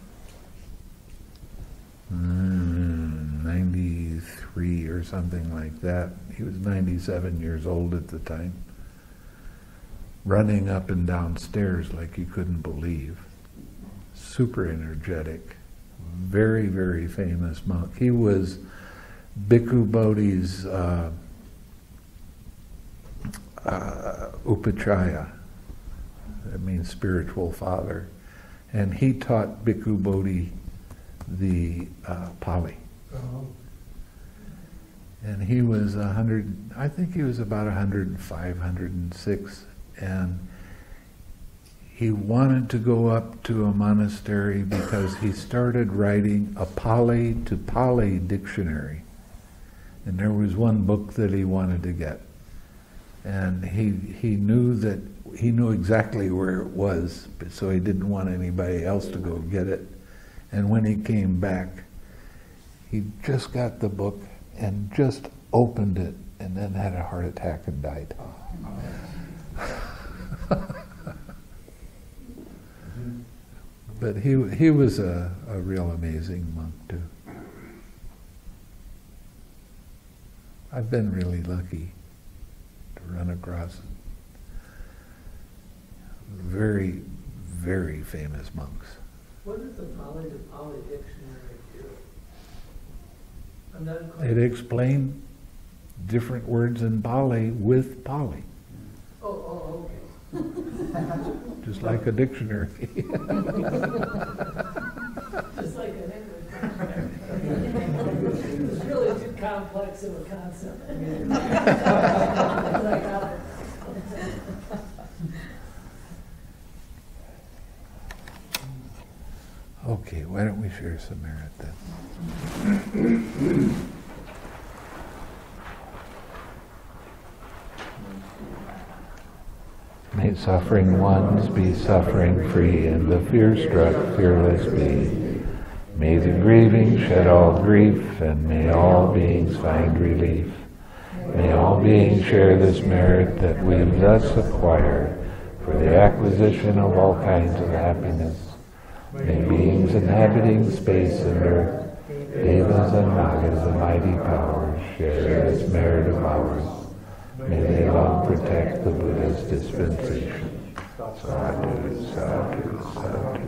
mm, ninety-three or something like that. He was ninety-seven years old at the time, running up and down stairs like you couldn't believe. Super energetic, very, very famous monk. He was Bhikkhu Bodhi's uh, uh, upachaya, that means spiritual father, and he taught Bhikkhu Bodhi the uh, Pali. Oh. And he was a hundred, I think he was about a hundred and five, hundred and six, and he wanted to go up to a monastery because he started writing a Pali to Pali dictionary. And there was one book that he wanted to get. And he he knew that, he knew exactly where it was, so he didn't want anybody else to go get it. And when he came back, he just got the book and just opened it and then had a heart attack and died. But he he was a, a real amazing monk too. I've been really lucky to run across very, very famous monks. What does the Pali to Pali dictionary do? I'm not quite... It explained different words in Pali with Pali. Oh, oh, okay. Just like a dictionary. Just like an English dictionary. It's really too complex of a concept. I got it. Okay, why don't we share some merit then? May suffering ones be suffering free, and the fear-struck fearless be. May the grieving shed all grief, and may all beings find relief. May all beings share this merit that we've thus acquired for the acquisition of all kinds of happiness. May beings inhabiting space and earth, devas and nagas, the mighty powers, share this merit of ours. May they long protect the Buddha's dispensation. Sadhu, sadhu, sadhu.